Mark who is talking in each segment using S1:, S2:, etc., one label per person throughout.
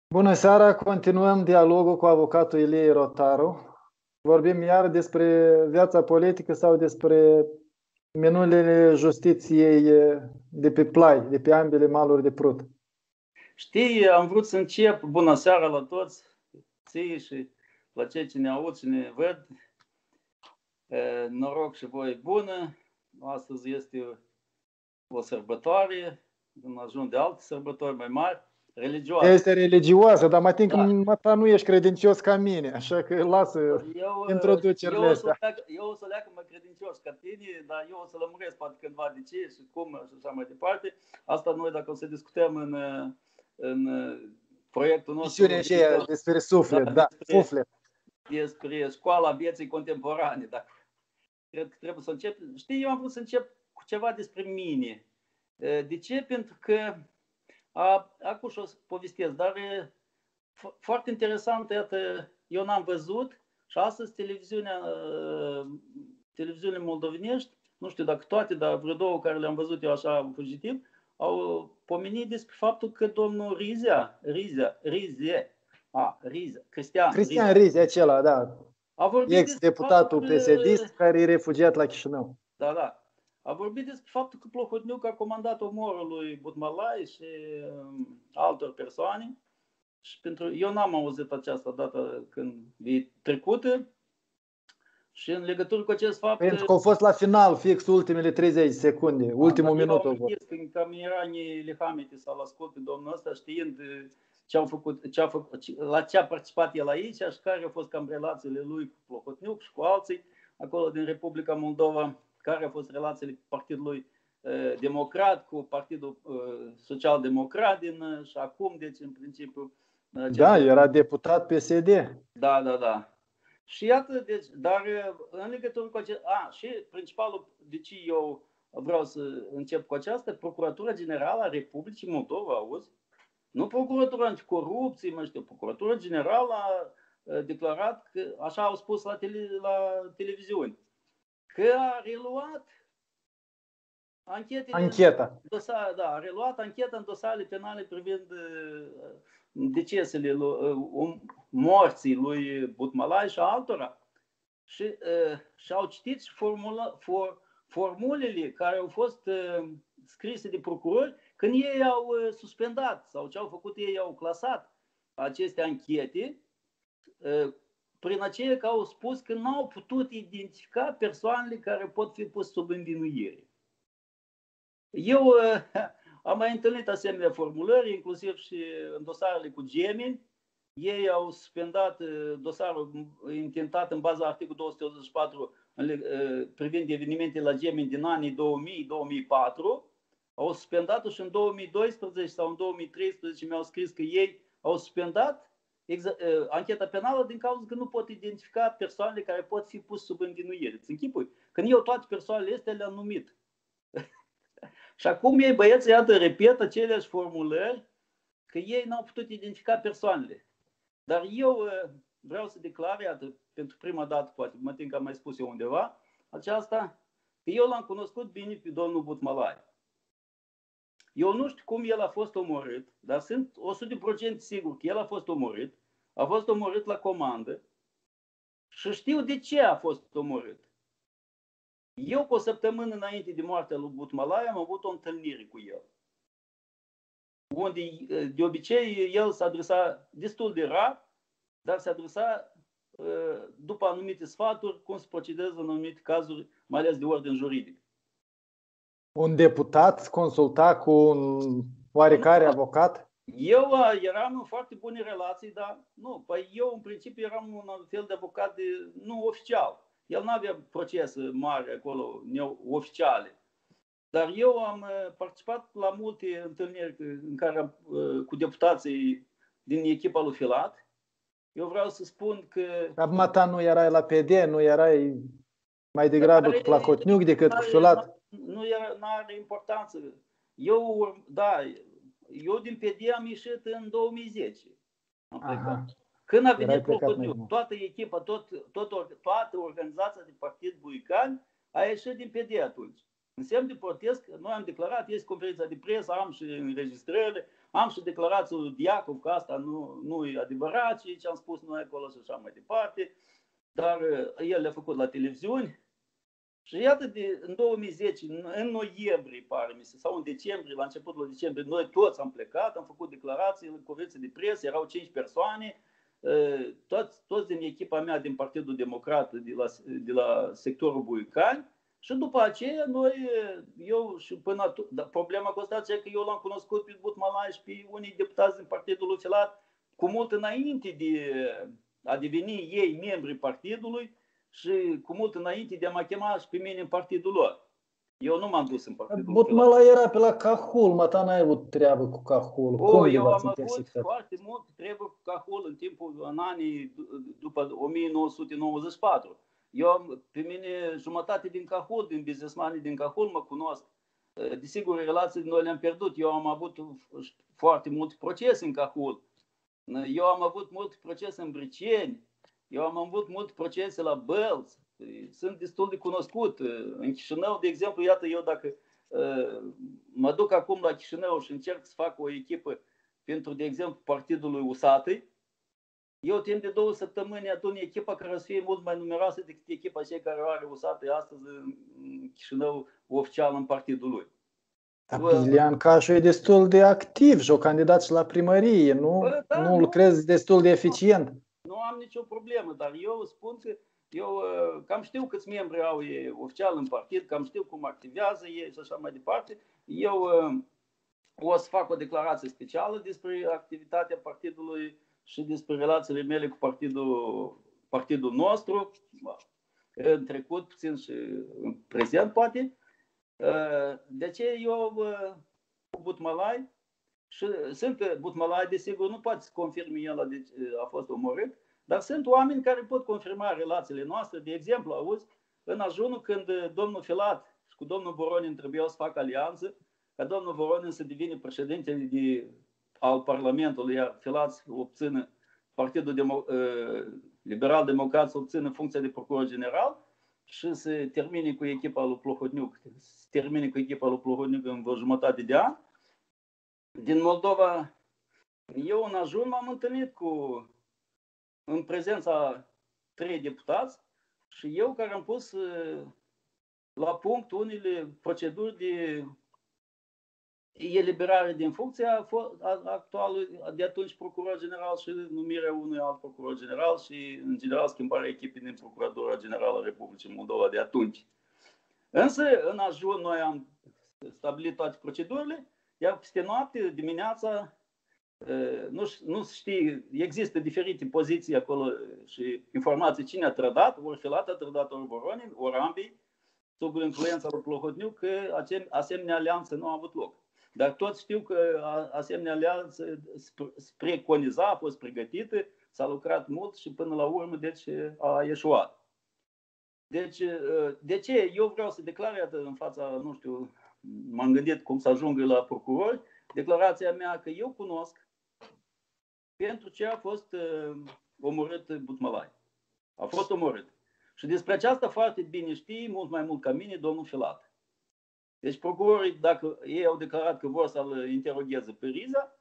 S1: Bună seara, continuăm dialogul cu avocatul Ilie Rotaru. Vorbim iar despre viața politică sau despre minunile justiției de pe Plai, de pe ambele maluri de Prut.
S2: Știi, am vrut să încep. Bună seara la toți, ție și la cei ce ne aud și ne văd. Noroc și voi bună. Astăzi este o sărbătoare, ajung de alte sărbători mai mari, religioase.
S1: Este religioasă, dar mai timp că nu ești credincios ca mine, așa că lasă introducerile astea.
S2: Eu o să leacă mai credincios ca tine, dar eu o să lămuresc poate cândva de ce și cum și așa mai departe. Asta noi dacă o să discutăm în proiectul nostru.
S1: Misiunea aceea despre suflet, suflet.
S2: Despre școala vieții contemporane. Dacă cred că trebuie să încep. Știi, eu am vrut să încep cu ceva despre mine. De ce? Pentru că acum și o să povestesc, dar foarte interesant, iată, eu n-am văzut și astăzi televiziunile moldovenești, nu știu dacă toate, dar vreo două care le-am văzut eu așa fugitiv, au pomenit despre faptul că domnul
S1: Cristian Rize, acela, da. Ex-deputatul PSD care e refugiat la Chișinău.
S2: Da. A vorbit despre faptul că Plahotniuc a comandat omorul lui Butmalai și altor persoane. Și eu n-am auzit această dată când e trecută. Și în legătură cu acest fapt...
S1: Pentru că au fost la final, fix ultimele 30 secunde, ultimul minut.
S2: Când cameranii Lihamete s-au ascult pe domnul ăsta, știind la ce a participat el aici și care au fost cam relațiile lui cu Plahotniuc și cu alții acolo din Republica Moldova, care au fost relațiile cu Partidul Democrat, cu Partidul Social-Democrat și acum, deci în principiu...
S1: Da, era deputat PSD.
S2: Da. Și iată, deci, dar în legătură cu acest... și principalul, de ce eu vreau să încep cu aceasta, Procuratura Generală a Republicii Moldova, auzi? Nu Procuratura Anticorupție, Procuratura Generală a declarat, că, așa au spus la televiziune, că a reluat a reluat ancheta în dosarele penale privind decesele, morții lui Butmalai și altora. Și au citit formulele care au fost scrise de procurori când ei au suspendat sau ce au făcut ei, au clasat aceste anchete prin aceea că au spus că nu au putut identifica persoanele care pot fi puse sub învinuire. Eu am mai întâlnit asemenea formulări, inclusiv și în dosarele cu gemeni. Ei au suspendat dosarul intentat în baza articolului 284 privind evenimente la gemeni din anii 2000-2004. Au suspendat-o și în 2012 sau în 2013 mi-au scris că ei au suspendat ancheta penală din cauza că nu pot identifica persoanele care pot fi puse sub învinuire. Îți închipui? Când eu toate persoanele astea le-am numit. Și acum ei, băieții, iată, repetă aceleași formulări că ei n-au putut identifica persoanele. Dar eu vreau să declar, iată, pentru prima dată, poate, mă tin că am mai spus eu undeva, aceasta, că eu l-am cunoscut bine pe domnul Butmalai. Eu nu știu cum el a fost omorât, dar sunt 100% sigur că el a fost omorât. A fost omorât la comandă și știu de ce a fost omorât. Eu, cu o săptămână înainte de moartea lui Butmalai, am avut o întâlnire cu el. Unde, de obicei, el s-a adresat destul de rar, dar se adresa după anumite sfaturi, cum se procedează în anumite cazuri, mai ales de ordin juridic.
S1: Un deputat consulta cu un oarecare avocat?
S2: Eu eram în foarte bune relații, dar nu. Păi eu, în principiu, eram un fel de avocat nu oficial. El nu avea procese mari acolo, oficiale. Dar eu am participat la multe întâlniri în care, cu deputații din echipa lui Filat. Eu vreau să spun că...
S1: Acum ta nu erai la PD, nu erai mai degrabă cu Plahotniuc decât cu Filat?
S2: Nu are importanță. Eu din PD am ieșit în 2010. Am plecat. Când a venit Plahotniuc, toată echipa, toată organizația de partid Buicani a ieșit din PD atunci. În semn de protest, noi am declarat, este conferința de presă, am și înregistrările, am și declarația lui Diacov că asta nu e adevărat, ce am spus noi acolo și așa mai departe, dar el le-a făcut la televiziuni. Și iată, în 2010, în noiembrie, pare mi se, sau în decembrie, la începutul decembrie, noi toți am plecat, am făcut declarații în conferință de presă, erau 5 persoane, toți din echipa mea din Partidul Democrat, de la sectorul Buicani. Și după aceea, eu și până atunci, problema constată că eu l-am cunoscut pe Butmalai și pe unii deputați din Partidul lui Filat cu mult înainte de a deveni ei membri partidului și cu mult înainte de a mă chema și pe mine în partidul lor. Eu nu m-am dus în partidul Filat.
S1: Butmalai era pe la Cahul, mă, ta n-ai avut treabă cu Cahul.
S2: Eu am avut foarte mult treabă cu Cahul în anii după 1994. Pe mine, jumătate din Cahul, din businessmanii din Cahul mă cunosc. Desigur, relațiile noi le-am pierdut. Eu am avut foarte multe procese în Cahul. Eu am avut multe procese în Briceni. Eu am avut multe procese la Bălți. Sunt destul de cunoscut. În Chișinău, de exemplu, iată, eu dacă mă duc acum la Chișinău și încerc să fac o echipă pentru, de exemplu, partidul lui Usatăi, eu timp de 2 săptămâni adun echipa care o să fie mult mai numeroasă decât echipa cei care are Usatăi astăzi în Chișinău oficial în partidul lui.
S1: Ilean Cașu e destul de activ și o candidat și la primărie, nu lucrezi destul de eficient.
S2: Nu am nicio problemă, dar eu spun că eu cam știu câți membri au ei oficial în partid, cam știu cum activează ei și așa mai departe. Eu o să fac o declarație specială despre activitatea partidului și despre relațiile mele cu partidul nostru, în trecut, puțin și în prezent, poate. De ce eu cu Butmalai, și sunt Butmalai, desigur, nu poate să confirme el a fost omorât, dar sunt oameni care pot confirma relațiile noastre. De exemplu, auzi, în ajunul când domnul Filat și cu domnul Voronin trebuiau să facă alianță, ca domnul Voronin să devină președinte al Parlamentului, iar Filat să obțină Partidul Liberal-Democrat să obțină funcția de procuror general și să termine cu echipa lui Plohodniuc în vreo jumătate de an. Din Moldova, eu în ajun m-am întâlnit în prezența 3 deputați și eu care am pus la punct unele proceduri de eliberare din funcția actualului, de atunci procuror general și numirea unui alt procuror general și, în general, schimbarea echipei din Procuratura Generală a Republicii Moldova de atunci. Însă, în ajun, noi am stabilit toate procedurile, iar peste noapte, dimineața, nu știi, există diferite poziții acolo și informații cine a trădat, ori Filat a trădat, ori Voronin, ori ambii, sub influența lui Plohodniuc, că asemenea alianță nu a avut loc. Dar toți știu că asemenea alianță preconiza, a fost pregătită, s-a lucrat mult și până la urmă deci a ieșuat. Deci, de ce eu vreau să declar, iată, în fața, nu știu, m-am gândit cum să ajung la procurori, declarația mea că eu cunosc pentru ce a fost omorât Butmalai. A fost omorât. Și despre aceasta foarte bine știe, mult mai mult ca mine, domnul Filat. Deci procurorii, dacă ei au declarat că vor să-l interogheze pe Riza,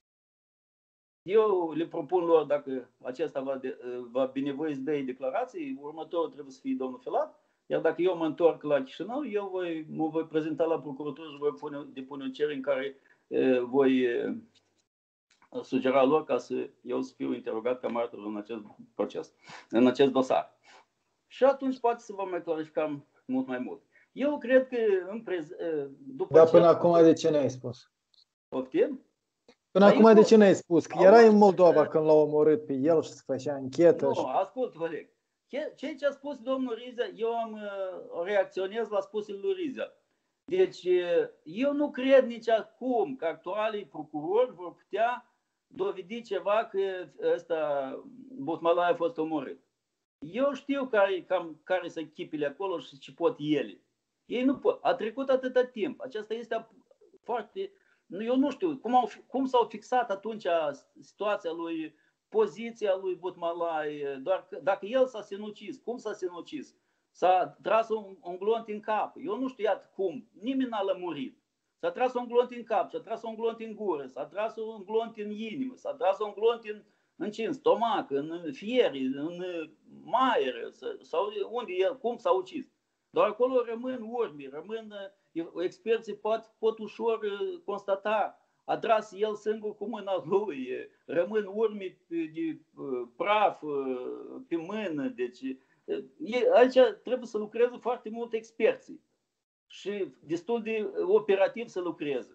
S2: eu le propun lor, dacă acesta va binevoi să dea declarații, următorul trebuie să fie domnul Filat, iar dacă eu mă întorc la Chișinău, eu mă voi prezenta la procuratură și voi depune o cerere în care voi sugera lor ca eu să fiu interogat ca martor în acest proces, în acest dosar. Și atunci poate să vă mai clarificăm mult mai mult. Eu cred că după
S1: dar până acum de ce n-ai spus?
S2: Poftim?
S1: Până acum de ce n-ai spus? Că erai în Moldova când l-au omorât pe el și se făcea anchetă.
S2: Nu, ascult, Oleg. Ceea ce a spus domnul Riza, eu reacționez la spusele lui Riza. Deci, eu nu cred nici acum că actualii procurori vor putea dovedi ceva că Butmalai a fost omorât. Eu știu care sunt echipele acolo și ce pot ele. Ei nu pot. A trecut atâta timp. Aceasta este foarte... Eu nu știu cum s-au fixat atunci situația poziția lui Butmalai, doar dacă el s-a sinucis, cum s-a sinucis? s-a tras un glonț în cap. Eu nu știu cum, nimeni n-a lămurit. S-a tras un glonț în cap, s-a tras un glonț în gură, s-a tras un glonț în inimă, s-a tras un glonț în stomac, în fieri, în maier, sau unde el, cum s-a ucis. Dar acolo rămân urmi, experții pot ușor constata. A tras el singur cu mâna lui, rămân urmi de praf pe mână. Deci aici trebuie să lucreze foarte mult experții și destul de operativ să lucreze.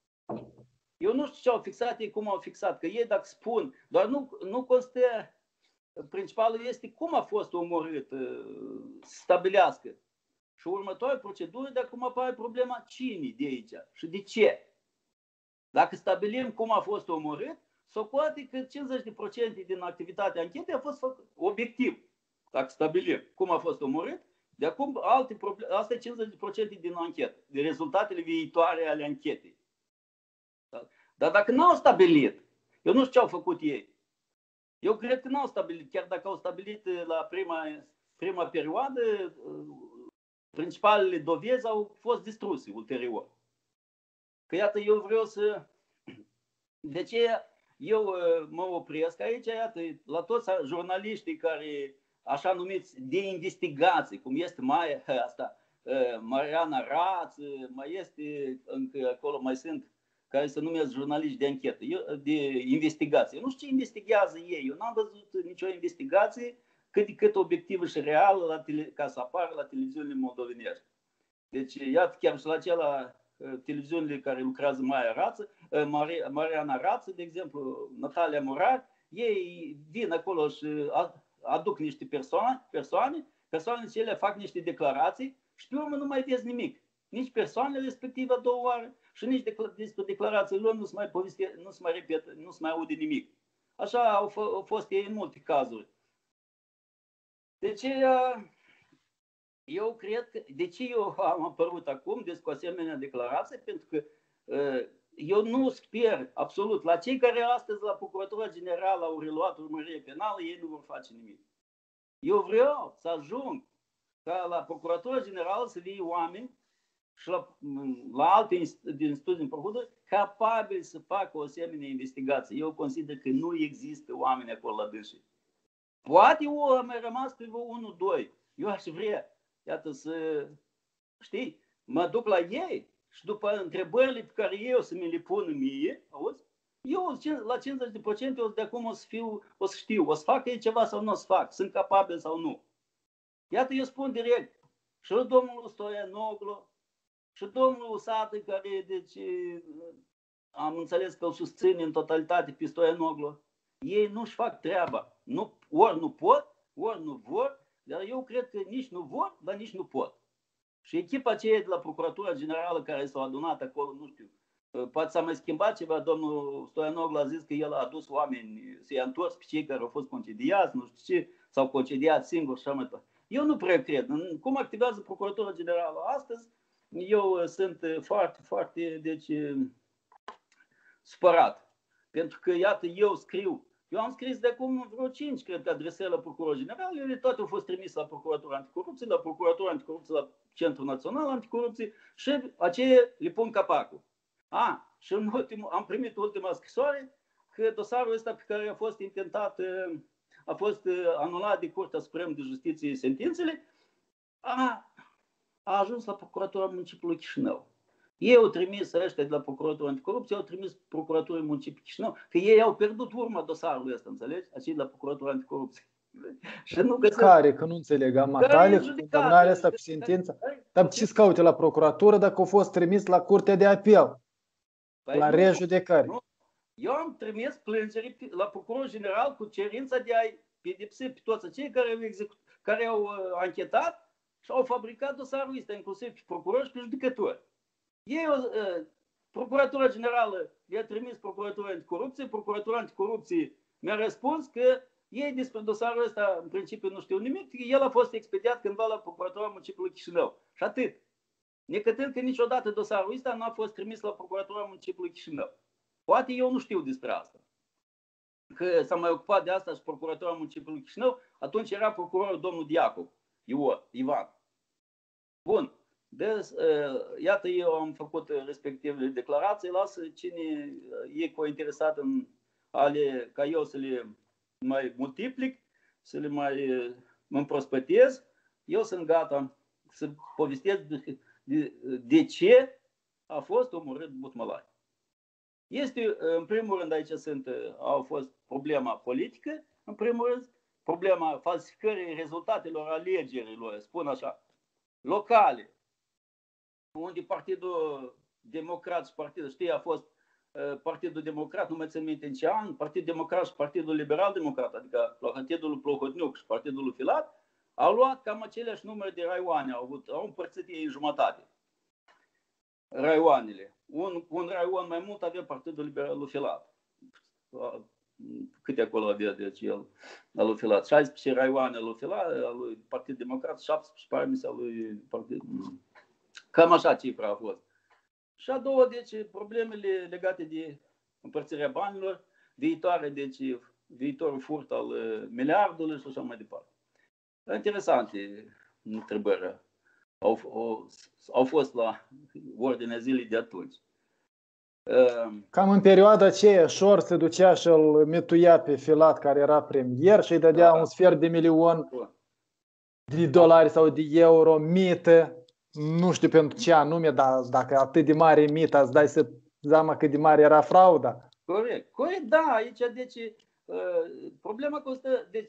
S2: Eu nu știu ce au fixat ei, cum au fixat, că ei dacă spun, doar nu constă, principalul este cum a fost omorât, să stabilească. Și următoarea procedură de acum apare problema cine de aici și de ce. Dacă stabilim cum a fost omorât, socoate că 50% din activitatea anchetei a fost obiectiv. Dacă stabilim cum a fost omorât, de acum asta e 50% din anchetă, de rezultatele viitoare ale anchetei. Dar dacă n-au stabilit, eu nu știu ce au făcut ei. Eu cred că n-au stabilit, chiar dacă au stabilit la prima perioadă, principalele dovezi au fost distruse ulterior. Că iată, eu vreau să... De ce eu mă opresc aici, iată, la toți jurnaliștii care, așa numiți, de investigații, cum este Mariana Raț, mai este încă acolo, mai sunt care se numesc jurnaliști de anchetă, de investigație. Eu nu știu ce investigează ei, eu n-am văzut nicio investigație cât de cât obiectivă și reală ca să apară la televiziunile moldovenești. Deci, iată, chiar și la acela televiziunile care lucrează Mariana Rață, de exemplu, Natalia Murar, ei vin acolo și aduc niște persoanele cele fac niște declarații și pe urmă nu mai vezi nimic. Nici persoanele respective a doua oară și nici despre declarațiile lor nu se mai poveste, nu se mai repetă, nu se mai aude nimic. Așa au fost ei în multe cazuri. Deci, eu cred că, de ce eu am apărut acum cu asemenea declarație? Pentru că eu nu sper absolut, la cei care astăzi la Procuratura Generală au reluat urmărire penală, ei nu vor face nimic. Eu vreau să ajung ca la Procuratura Generală să fie oameni și la alte instituții din procuratură capabili să facă o asemenea investigație. Eu consider că nu există oameni acolo la dânsii. Poate eu am mai rămas pe 1-2. Eu aș vrea, iată, să, știi, mă duc la ei și după întrebările pe care ei o să mi le pună mie, auzi, eu la 50% de acum o să știu, o să fac ei ceva sau nu o să fac, sunt capabil sau nu. Iată, eu spun direct, și domnul Stoianoglu, și domnul Usată, care, deci, am înțeles că îl susține în totalitate pe Stoianoglu, ei nu-și fac treaba. Ori nu pot, ori nu vor, dar eu cred că nici nu vor, dar nici nu pot. Și echipa aceea de la Procuratura Generală care s-au adunat acolo, nu știu, poate s-a mai schimbat ceva, domnul Stoianoglu a zis că el a adus oameni să-i întors pe cei care au fost concediați, nu știu ce, sau concediați singuri și așa mai departe. Eu nu prea cred. Cum activează Procuratura Generală astăzi, eu sunt foarte, foarte, deci, supărat. Pentru că, iată, eu am scris de acum vreo 5, cred că, adresări la Procurorul General, ele toate au fost trimise la Procuratura Anticorupție, la Procuratura Anticorupție, la Centrul Național Anticorupție și aceea le pun capacul. Și în am primit ultima scrisoare că dosarul ăsta pe care a fost intentat, a fost anulat de Curtea Supremă de Justiție sentințele, a ajuns la Procuratura Municipiului Chișinău. Ei au trimis, ăștia de la Procuratura Anticorupție, au trimis Procuraturii Municipiului Chișinău, că ei au pierdut urma dosarului ăsta, înțelegi? Acei de la Procuratura Anticorupție.
S1: Și nu găsesc... Care? Că nu înțeleg. Amatale, cu condamnarea asta, cu sentința. Dar ce-ți caute la Procuratură dacă au fost trimis la Curtea de Apel? La rejudecare.
S2: Eu am trimis plângeri la Procurorul General cu cerința de a-i pedepsi pe toți cei care au anchetat și au fabricat dosarul ăsta, inclusiv pe procurori și pe judecători. Procuratura Generală i-a trimis Procuratura Anticorupție, Procuratura Anticorupție mi-a răspuns că ei despre dosarul ăsta în principiu nu știu nimic, el a fost expediat cândva la Procuratura Municipiului Chișinău. Și atât. Necătând că niciodată dosarul ăsta nu a fost trimis la Procuratura Municipiului Chișinău. Poate eu nu știu despre asta. Că s-a mai ocupat de asta și Procuratura Municipiului Chișinău, atunci era procurorul domnul Diacov. Ivan. Bun. Deci, iată, eu am făcut respectivele declarații, lasă cine e cointeresat în ale, ca eu să le mai multiplic, să le mai împrospătez, eu sunt gata să povestesc de ce a fost omorât Butmălai. Este, în primul rând, aici au fost problema politică, în primul rând, problema falsificării rezultatelor alegerilor, spun așa, locale, unde Partidul Democrat și Partidul, știi, a fost Partidul Democrat, nu mai țin minte în ce an, Partidul Democrat și Partidul Liberal Democrat, adică Partidul Plohodniuc și Partidul Filat, au luat cam aceleași numere de raioane, au împărțit ei în jumătate raioanele. Un raion mai mult avea Partidul Liberal Filat. Câte acolo avea, deci el, al lui Filat? 16 raioane al lui Filat, al lui Partid Democrat, 17 parmise al lui Partid. Cam așa cifra a fost. Și a doua, deci, problemele legate de împărțirea banilor, viitorul furt al miliardului și așa mai departe. Interesante întrebări au fost la ordinea zilei de atunci.
S1: Cam în perioada aceea, Șor se ducea și îl mituia pe Filat, care era premier, și îi dădea un sfert de milion de dolari sau de euro mită. Nu știu pentru ce anume, dar dacă atât de mare mită, îți dai seama cât de mare era frauda.
S2: Corect, da, aici, deci, problema constă, deci,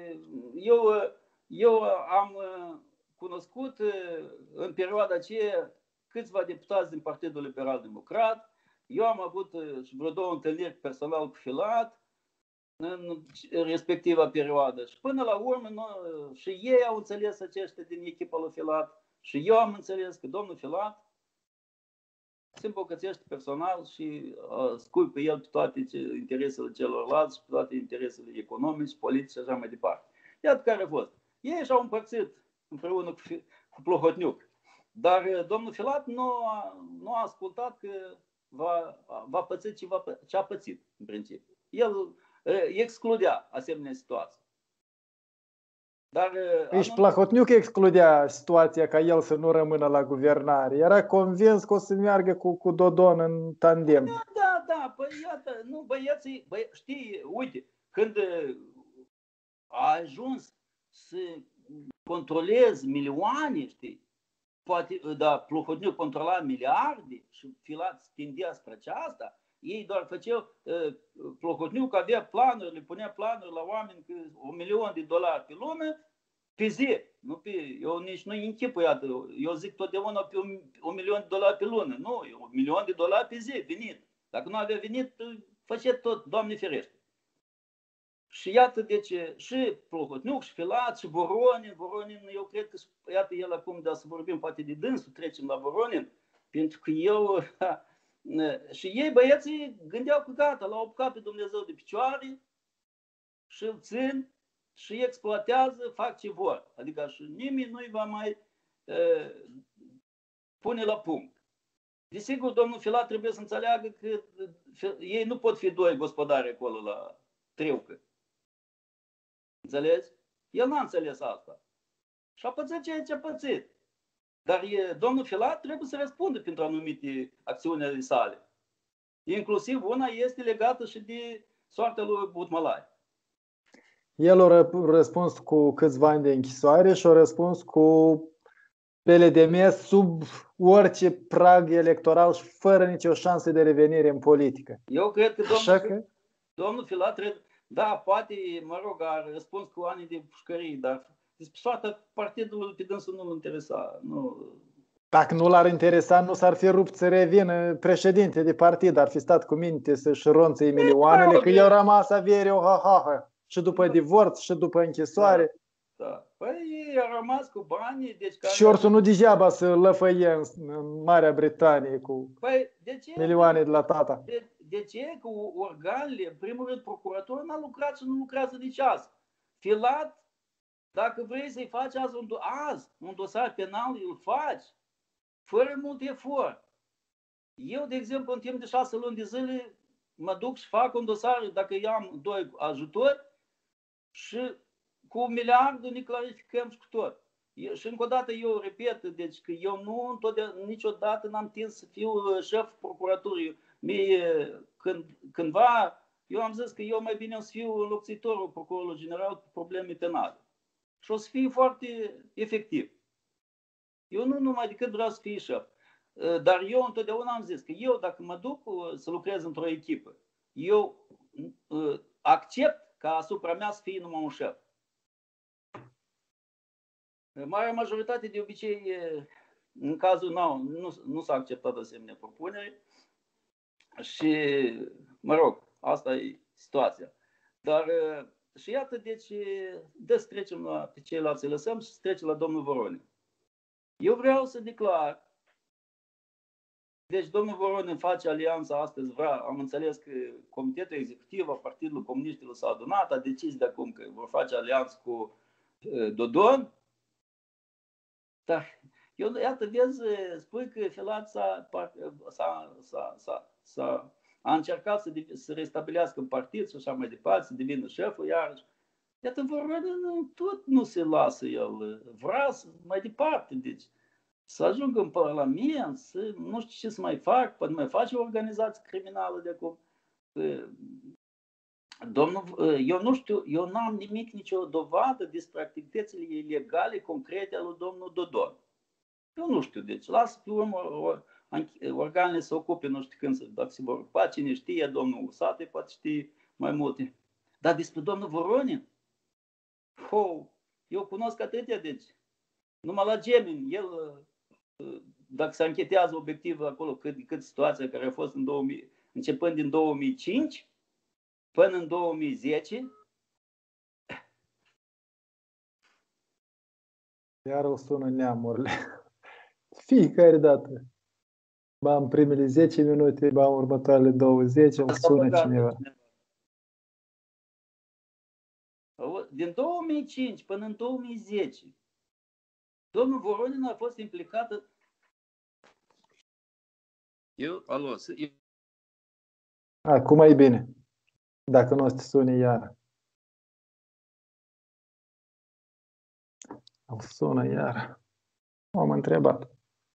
S2: eu am cunoscut în perioada aceea câțiva deputați din Partidul Liberal Democrat. Eu am avut și vreo 2 întâlniri personal cu Filat în respectiva perioadă. Și până la urmă, și ei au înțeles aceștia din echipa lui Filat și eu am înțeles că domnul Filat se îmbogățește personal și scuipă el pe toate interesele celorlalți și pe toate interesele economice, politice și așa mai departe. Iată care a fost. Ei și-au împărțit împreună cu Plohodniuc. Dar domnul Filat nu a ascultat că va păți ce a pățit, în principiu. El excludea asemenea situații. Dar
S1: și Plahotniuc excludea situația ca el să nu rămână la guvernare. Era convins că o să meargă cu Dodon în tandem.
S2: Da, păi iată, nu, băieții, știi, uite, când a ajuns să controlezi milioane, știi, poate, Plohodniuc controla miliarde și Filat tindea spre aceasta, ei doar făceau, Plohodniuc avea planuri, le punea planuri la oameni că $1.000.000 pe lună, pe zi. Eu nici nu închipui, eu zic totdeauna pe $1.000.000 pe lună. Nu, $1.000.000 pe zi, venit. Dacă nu avea venit, făcea tot, Doamne ferește. Și iată, deci, și Plohodniuc, și Filat, și Voronin, eu cred că, iată el acum, dar să vorbim poate de dânsul, trecem la Voronin, pentru că eu, și ei, băieții, gândeau că gata, l-au apucat pe Dumnezeu de picioare și îl țin și exploatează, fac ce vor. Adică și nimeni nu-i va mai pune la punct. Desigur, domnul Filat trebuie să înțeleagă că ei nu pot fi 2 gospodari acolo la Treucă. Înțelegi? El n-a înțeles asta. Și a pățit ceea ce a pățit. Dar domnul Filat trebuie să răspundă pentru anumite acțiunile sale. Inclusiv una este legată și de soarta lui Butmălai.
S1: El a răspuns cu câțiva ani de închisoare și a răspuns cu pele de mes sub orice prag electoral și fără nicio șansă de revenire în politică.
S2: Eu cred că domnul Filat, da, poate, mă rog, a răspuns cu ani de pușcării, dar despre soarta partidului pe dânsul nu-l interesa. Nu.
S1: Dacă nu l-ar interesa, nu s-ar fi rupt să revină președinte de partid, ar fi stat cu minte să-și ronțe milioanele, că i-au rămas avere o ha-ha-ha. Și după divorț, și după închisoare.
S2: Da. Păi ei au rămas cu banii. Deci
S1: și orsul nu degeaba să lăfăie în Marea Britanie cu milioane de la tata.
S2: De ce? Că organele, în primul rând, procuratura n-a lucrat și nu lucrează nici azi. Filat, dacă vrei să-i faci azi un dosar penal, îl faci fără mult efort. Eu, de exemplu, în timp de 6 luni de zile, mă duc și fac un dosar, dacă eu am 2 ajutori, și cu $1 miliard ne clarificăm și cu tot. Și încă o dată eu repet, deci că eu niciodată n-am tins să fiu șef procuraturii. Cândva eu am zis că eu mai bine o să fiu înlocțitorul procurorului general cu probleme penale. Și o să fie foarte efectiv. Eu nu numai decât vreau să fiu șef. Dar eu întotdeauna am zis că eu, dacă mă duc să lucrez într-o echipă, eu accept ca asupra mea să fie numai un șef. Marea majoritate, de obicei, în cazul nu s-a acceptat asemenea propunere și, mă rog, asta e situația. Dar, și iată, deci, să trecem pe ceilalți, lăsăm și să trecem la domnul Voronin. Eu vreau să declar, deci domnul Voronin face alianța astăzi, am înțeles că Comitetul Executiv al Partidului Comuniștilor s-a adunat, a decis de acum că vor face alianță cu Dodon. Dar eu, iată, vezi, spui că Filat a încercat să restabilească un partid și așa mai departe, să devină șeful iarăși. Iată, Voronin tot nu se lasă el, vrea mai departe, deci să ajungă în Parlament, să nu știu ce să mai fac, poate mai face o organizație criminală de acum. Eu nu știu, eu n-am nicio dovadă despre activitățile ilegale concrete ale lui domnul Dodon. Eu nu știu, deci lasă pe urmă organele să ocupe, nu știu când, dacă se vor ocupa, cine știe, domnul Usate poate știe mai multe. Dar despre domnul Voronin, eu cunosc atâtea, deci numai la Gemini, el, dacă se anchetează obiectiv acolo cât situația care a fost începând din 2005 până în 2010.
S1: Iar o sună neamurile. Fiecare dată. Ba în primele 10 minute, ba în următoarele 20, îmi sună cineva.
S2: Din 2005 până în 2010, domnul Voronin a fost implicat.
S1: Acum e bine. Dacă nu o să te sune iar. Îmi sună iar. M-am întrebat.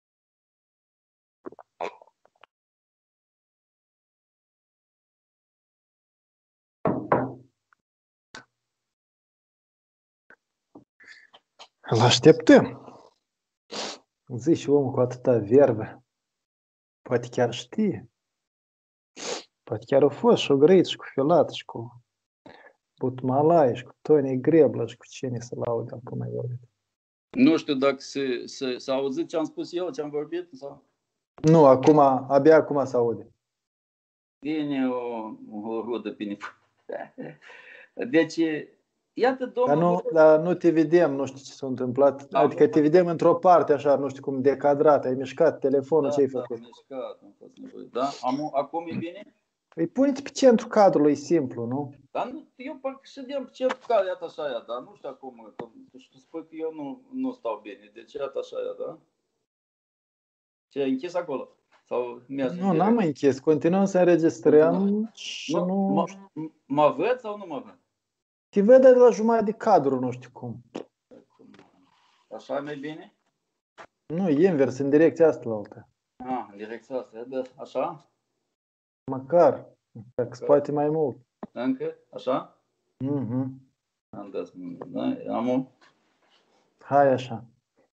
S1: Îl așteptăm. Zici omul cu atâta verbă. Poate chiar știe. Poate chiar a fost și-o grăit și cu Filat și cu Butmalai și cu Tony Greblă și cu cine se laude acum mai vorbit.
S2: Nu știu dacă s-a auzit ce am spus eu, ce am vorbit sau?
S1: Nu, abia acum se aude.
S2: Bine, o rudă bine. Deci, iată, domnul...
S1: Dar nu te vedem, nu știu ce s-a întâmplat. Adică te vedem într-o parte, așa, nu știu cum, decadrat. Ai mișcat telefonul, ce ai făcut?
S2: Da, am mișcat, am fost nevoie. Da? Acum e bine?
S1: Păi pune-te pe centru cadrului, e simplu, nu?
S2: Dar eu parcă ședeam pe centru cadrului, iată așa, dar nu știu acum, tu spui că eu nu stau bine, deci iată așa, da? Ce, ai închis acolo? Sau
S1: nu, n-am mai închis, continuăm să înregistrăm și nu...
S2: Mă văd sau nu mă văd?
S1: Te văd de la jumătate de cadru, nu știu cum.
S2: Așa e mai bine?
S1: Nu, invers, în direcția asta la altă.
S2: În direcția asta, așa?
S1: Măcar, dacă se poate mai mult.
S2: Încă, așa? Am dat, da,
S1: Hai așa.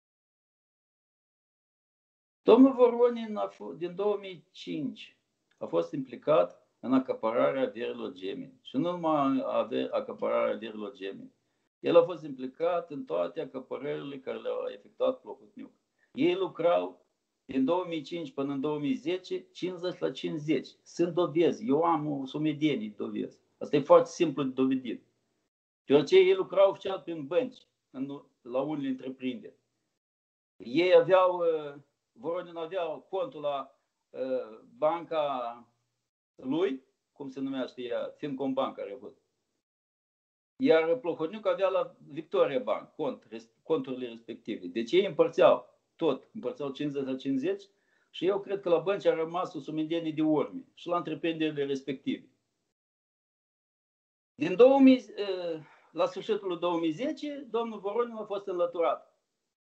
S2: Domnul Voronin din 2005 a fost implicat în acapararea averilor Gemini. Și nu numai acapararea averilor Gemini. El a fost implicat în toate acaparările care le-au efectuat Plahotniuc. Ei lucrau din 2005 până în 2010, 50 la 50. Sunt dovezi. Eu am o sumedenie de dovezi. Asta e foarte simplu de dovedit. Deoarece ei lucrau oficial prin bănci, la unele întreprinderi. Ei Voronin avea contul la banca lui, cum se numește ea, Fincombank are avut. Iar Plahotniuc avea la Victoria Bank conturile respective. Deci ei împărțeau 50 la 50 și eu cred că la bănci a rămas o sumedenie de urme și la întreprinderile respective. La sfârșitul lui 2010, domnul Voronin a fost înlăturat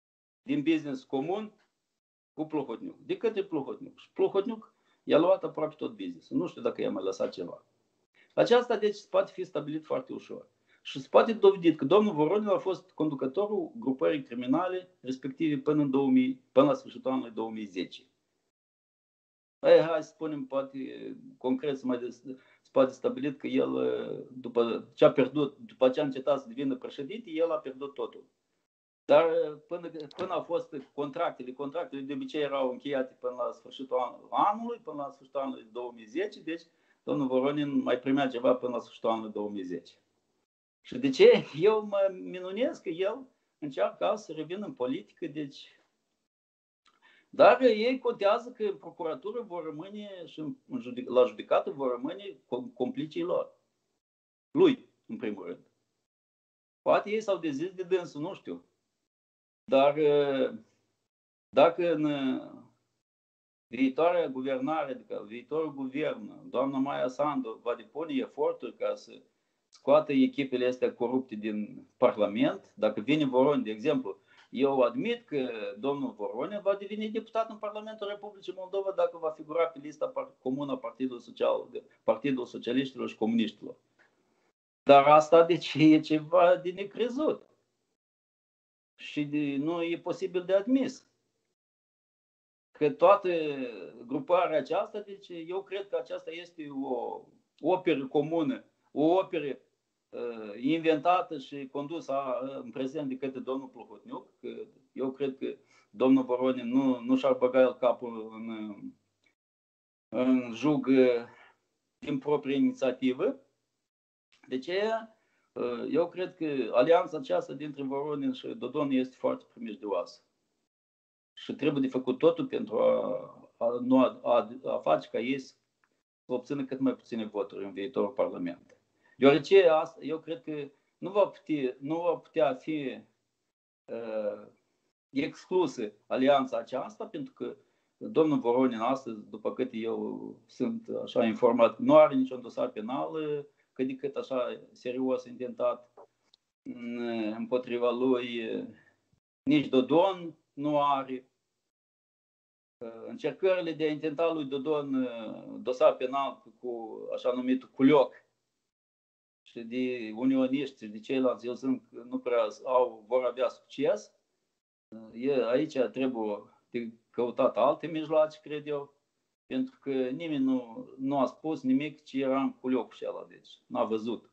S2: din business comun cu Plahotniuc, de către Plahotniuc. Și Plahotniuc i-a luat aproape tot business. Nu știu dacă i-a mai lăsat ceva. Aceasta, deci, poate fi stabilit foarte ușor. Și se poate dovedit că domnul Voronin a fost conducătorul grupării criminale respective până la sfârșitul anului 2010. Hai să spunem, poate concret se poate stabilit că el, după ce a încetat să devină președinte, el a pierdut totul. Dar până au fost contractele de obicei erau încheiate până la sfârșitul anului, până la sfârșitul anului 2010, deci domnul Voronin mai primea ceva până la sfârșitul anului 2010. Și de ce eu mă minunez că el încearcă să revină în politică, deci... Dar ei contează că în procuratură vor rămâne și la judecată vor rămâne complicii lor. Lui, în primul rând. Poate ei s-au dezis de dânsul, nu știu. Dar dacă în viitoarea guvernare, adică viitorul guvern, doamna Maia Sandu va depune eforturi ca să scoată echipele astea corupte din Parlament, dacă vine Voronin, de exemplu, eu admit că domnul Voronin va deveni deputat în Parlamentul Republicii Moldova dacă va figura pe lista comună a Partidul Socialiștilor și Comuniștilor. Dar asta deci e ceva de necrezut. Și nu e posibil de admis. Că toată gruparea aceasta, deci eu cred că aceasta este o operă comună, o operă inventată și condusă în prezent de către domnul Plahotniuc. Eu cred că domnul Voronin nu și-ar băga el capul în jug din proprie inițiativă. De ce? Eu cred că alianța aceasta dintre Voronin și Dodon este foarte primejdioasă. Și trebuie de făcut totul pentru a face ca ei să obțină cât mai puține voturi în viitorul Parlament. Deoarece eu cred că nu va putea fi exclusă alianța aceasta, pentru că domnul Voronin astăzi, după cât eu sunt așa informat, nu are niciun dosar penal, cât de cât așa serios intentat împotriva lui, nici Dodon nu are. Încercările de a intenta lui Dodon dosar penal cu așa numitul culioc și de unioniști și de ceilalți, eu sunt nu prea vor avea succes. Aici trebuie de căutat alte mijloace, cred eu, pentru că nimeni nu a spus nimic ce era în culiocul ăla, deci n-a văzut.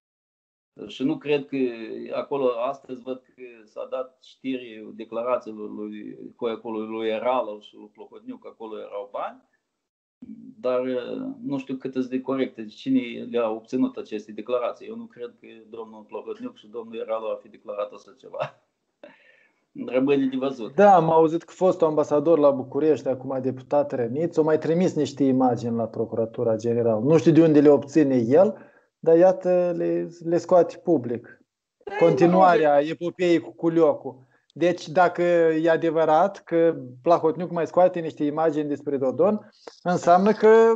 S2: Și nu cred că acolo, astăzi văd că s-a dat știri declarațiilor lui Eralov și lui Plahotniuc, că acolo erau bani, dar nu știu cât sunt de corecte, cine le-a obținut aceste declarații. Eu nu cred că domnul Plahotniuc și domnul Eralov a fi declarat așa ceva. Rămâne de văzut.
S1: Da, am auzit că fostul ambasador la București, acum deputat rănit, s-a mai trimis niște imagini la Procuratura Generală. Nu știu de unde le obține el, dar iată le scoate public. Continuarea epopeii cu culiocul. Deci dacă e adevărat că Plahotniuc mai scoate niște imagini despre Dodon, înseamnă că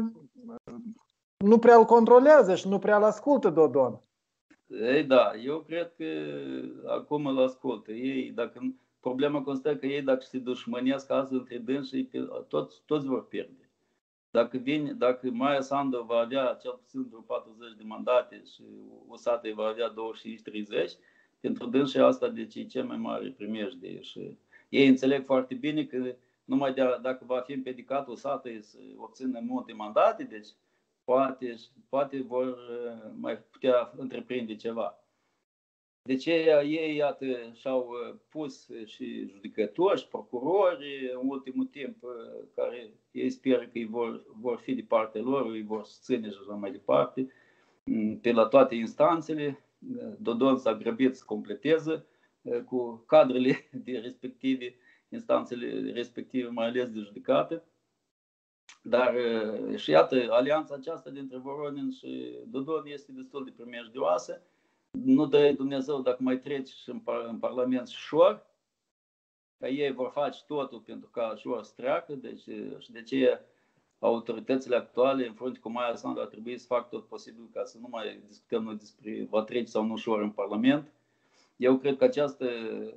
S1: nu prea îl controlează și nu prea îl ascultă Dodon.
S2: Ei, da, eu cred că acum îl ascultă. Problema constă că ei, dacă se dușmănesc azi între dânsii, toți vor pierde. Dacă Maia Sandu va avea cel puțin 40 de mandate și Usatăi va avea 25-30, pentru dânsii asta deci e cel mai mare primejdie. Și ei înțeleg foarte bine că numai dacă va fi împiedicat Usatăi să obțină multe mandate, deci poate vor mai putea întreprinde ceva. De ce ei, iată, și-au pus și judecători și procurori în ultimul timp, care ei speră că ei vor fi de partea lor, îi vor susține și așa mai departe, pe la toate instanțele. Dodon s-a grăbit să completeze cu cadrele de respective, instanțele respective, mai ales de judecată. Dar și iată, alianța aceasta dintre Voronin și Dodon este destul de primejdioasă. Nu dă Dumnezeu dacă mai treci și în Parlament șor, că ei vor face totul pentru ca șor să treacă, deci și de ce autoritățile actuale, în frunte cu Maia Sandu, ar trebui să facă tot posibil ca să nu mai discutăm noi despre va trece sau nu șor în Parlament. Eu cred că această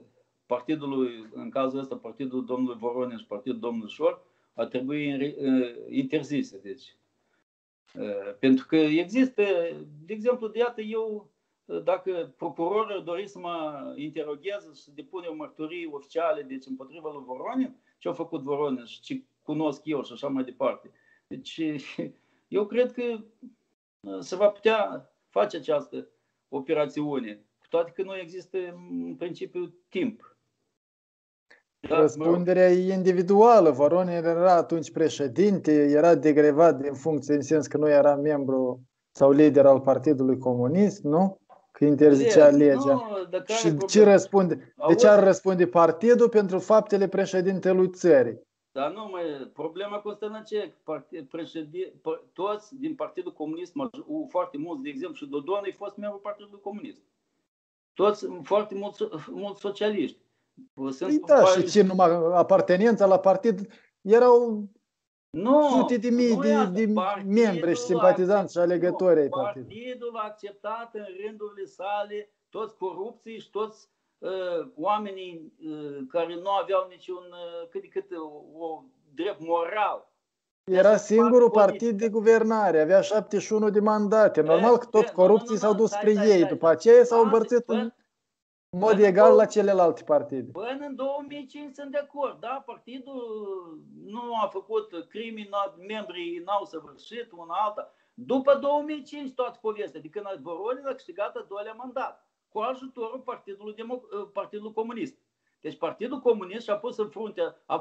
S2: partidului, în cazul ăsta, partidul domnului Voronin și partidul domnului Șor, ar trebui interzise. Deci, pentru că există, de exemplu, de iată eu, dacă procurorul dori să mă interogheze și să depune o mărturie oficială, deci împotriva lui Voronin, ce a făcut Voronin și ce cunosc eu și așa mai departe. Deci eu cred că se va putea face această operațiune, cu toate că nu există în principiu timp.
S1: Da, răspunderea e individuală. Voronin era atunci președinte, era degrevat din funcție în sens că nu era membru sau lider al Partidului Comunist, nu? Că interzicea legea. Și ce răspunde? De ce ar răspunde partidul pentru faptele președintelui țării?
S2: Dar nu, problema constă în ce toți din Partidul Comunist, foarte mulți, de exemplu, și Dodon a fost membru Partidului Comunist. Toți foarte mulți socialiști.
S1: Da, și ce numai apartenența la partid erau sute de mii de membri și simpatizanți și alegători ai partidului.
S2: Partidul a acceptat în rândurile sale toți corupții și toți oamenii care nu aveau niciun cât de cât o drept moral.
S1: Era singurul partid de guvernare, avea 71 de mandate. Normal că toți corupții s-au dus spre ei. După aceea s-au împărțit în mod egal la celelalte partide.
S2: Până în 2005 sunt de acord, da? Partidul nu a făcut crime, membrii n-au săvârșit una alta. După 2005 toată povestea, de când Voronin a câștigat al doilea mandat, cu ajutorul Partidului Comunist. Deci Partidul Comunist și-a pus în frunte,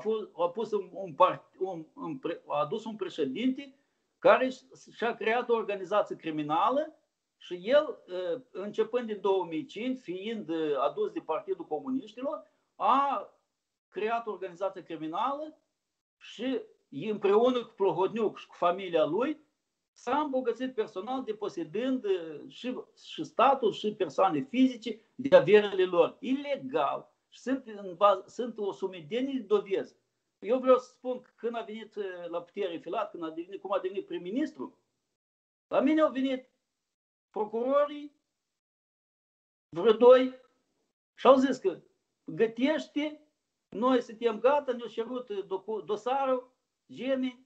S2: a adus un președinte care și-a creat o organizație criminală și el, începând din 2005, fiind adus de Partidul Comuniștilor, a creat o organizație criminală și împreună cu Plohodniuc și cu familia lui s-a îmbogățit personal deposedând și statul și persoane fizice de averile lor ilegal. Și sunt o sumedenie de dovezi. Eu vreau să spun că când a venit la putere Filat, cum a devenit prim-ministru, la mine au venit procurorii, vreo doi, și au zis că gătește, noi suntem gata, ne-au cerut dosarul, gemeni,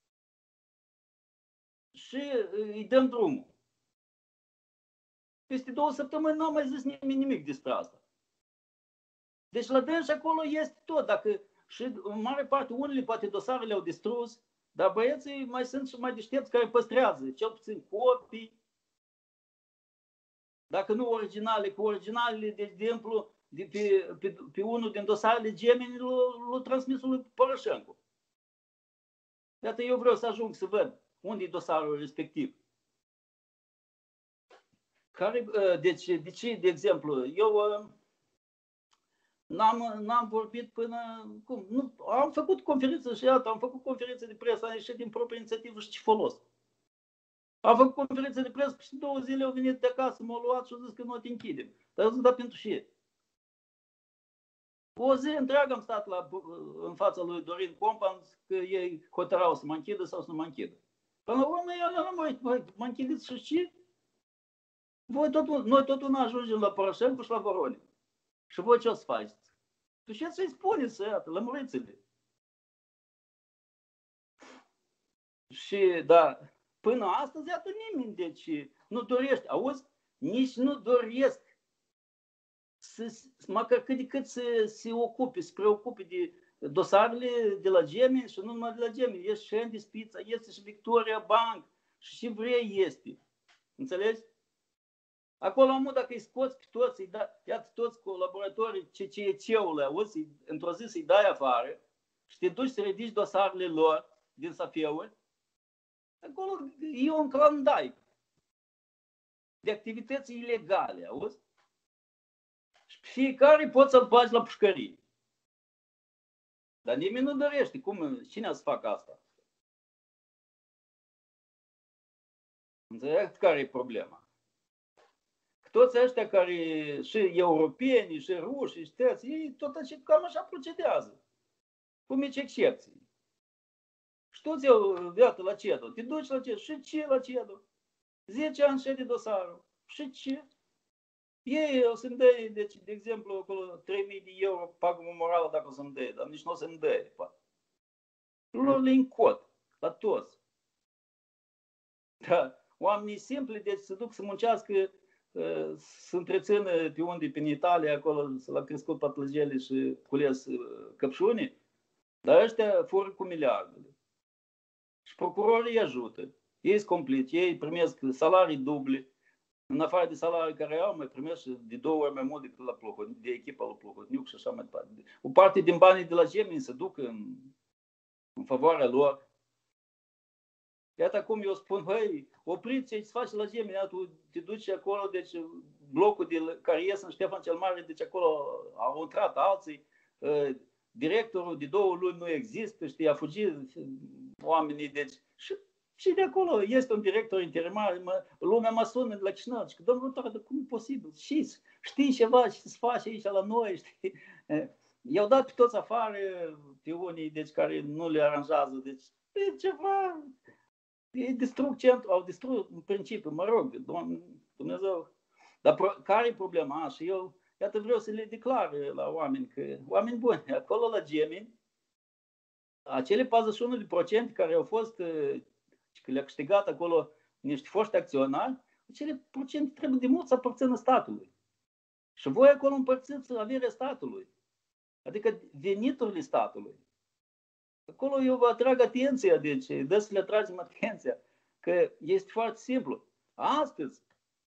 S2: și îi dăm drumul. Peste 2 săptămâni n-am mai zis nimic despre asta. Deci la dânsi acolo este tot. Dacă, și în mare parte unele poate dosarele au distrus, dar băieții mai sunt și mai deștepți care păstrează, cel puțin copii. Dacă nu originale, cu originalele, de exemplu, pe unul din dosarele gemeni l-a transmis lui Poroșencu. Iată, eu vreau să ajung să văd unde e dosarul respectiv. Deci, de ce, de exemplu, eu n-am vorbit până... Cum? Nu, am făcut conferință și iată, am făcut conferință de presă, am ieșit din proprie inițiativă și ce folos. Am făcut conferință de presă și 2 zile au venit de acasă, m-au luat și au zis că nu te închidem. Dar zic, da, pentru ce? O zi întreagă am stat în fața lui Dorin Pompa că ei hotărau să mă închidă sau să nu mă închidă. Până la urmă, mă închideți și ce? Noi totul nu ajungem la Poroșencu și la Voronin. Și voi ce o să faceți? Tu ce să-i spuneți, iată, lămuriți-le. Și, da, până astăzi, iată, nimeni, deci, nu dorește, auzi, nici nu doresc măcar cât de cât să se preocupe de dosarele de la Gemeni și nu numai de la Gemeni. Este și Andy Spița, este și Victoria Bank și vrei este. Înțelegi? Acolo amul dacă îi scoți pe toți, iată toți colaboratorii CCEC-ului, auzi, într-o zi să-i dai afară și te duci să ridici dosarele lor din safeuri, acolo e un clandai de activități ilegale, auzi? Și fiecare poți să-l bagi la pușcărie. Dar nimeni nu dorește. Cine să facă asta? Înțeleg care e problema. Toți ăștia care, și europeni, și ruși, și tăți, ei tot cam așa procedează. Cu mici excepții. Și toți eu, iată, la CEDO. Te duci la CEDO. Și ce la CEDO? 10 ani șede dosarul. Și ce? Ei o să-mi dea, deci, de exemplu, acolo 3.000 de euro pagubă morală dacă o să-mi dea, dar nici nu o să-mi dea. Lor le încot, la toți. Da. Oamenii simpli, deci se duc să muncească, să întrețină pe unde, pe Italia, acolo, l-a crescut patlăgele și cules căpșunii, dar ăștia fură cu miliardele. Și procurorii îi ajută. Ei sunt complici, ei primesc salarii duble. În afară de salarii care au, mai primesc de 2 ori mai mult decât la Plохotniuc, de echipa lui Plохотniuc și așa mai departe. O parte din banii de la Gemini se duc în favoarea lor. Iată cum eu spun, hăi, opriți ce se face la Gemini, tu te duci acolo, deci blocul care ies în Ștefan cel Mare, deci acolo au intrat alții, directorul de 2 luni nu există, știi, a fugit oamenii, deci și de acolo este un director interimar, lumea mă sună de la Chișinău, și că domnul Toară, cum e posibil? Știi ceva ce se face aici la noi, știi? I-au dat pe toți afară, pe unii, deci, care nu le aranjează, deci e ceva, ei distrug centru, au distrug în principiu, mă rog, Dumnezeu. Dar care e problema? Și eu, iată, vreau să le declar la oameni, că oameni buni, acolo la Gemini, acele 41% care au fost, că le-a câștigat acolo niște foști acționari, acele procente trebuie de mult să aparțină statului. Și voi acolo împărțiți averea statului, adică veniturile statului. Acolo eu vă atrag atenția, deci dă să le atragem atenția, că este foarte simplu. Astăzi,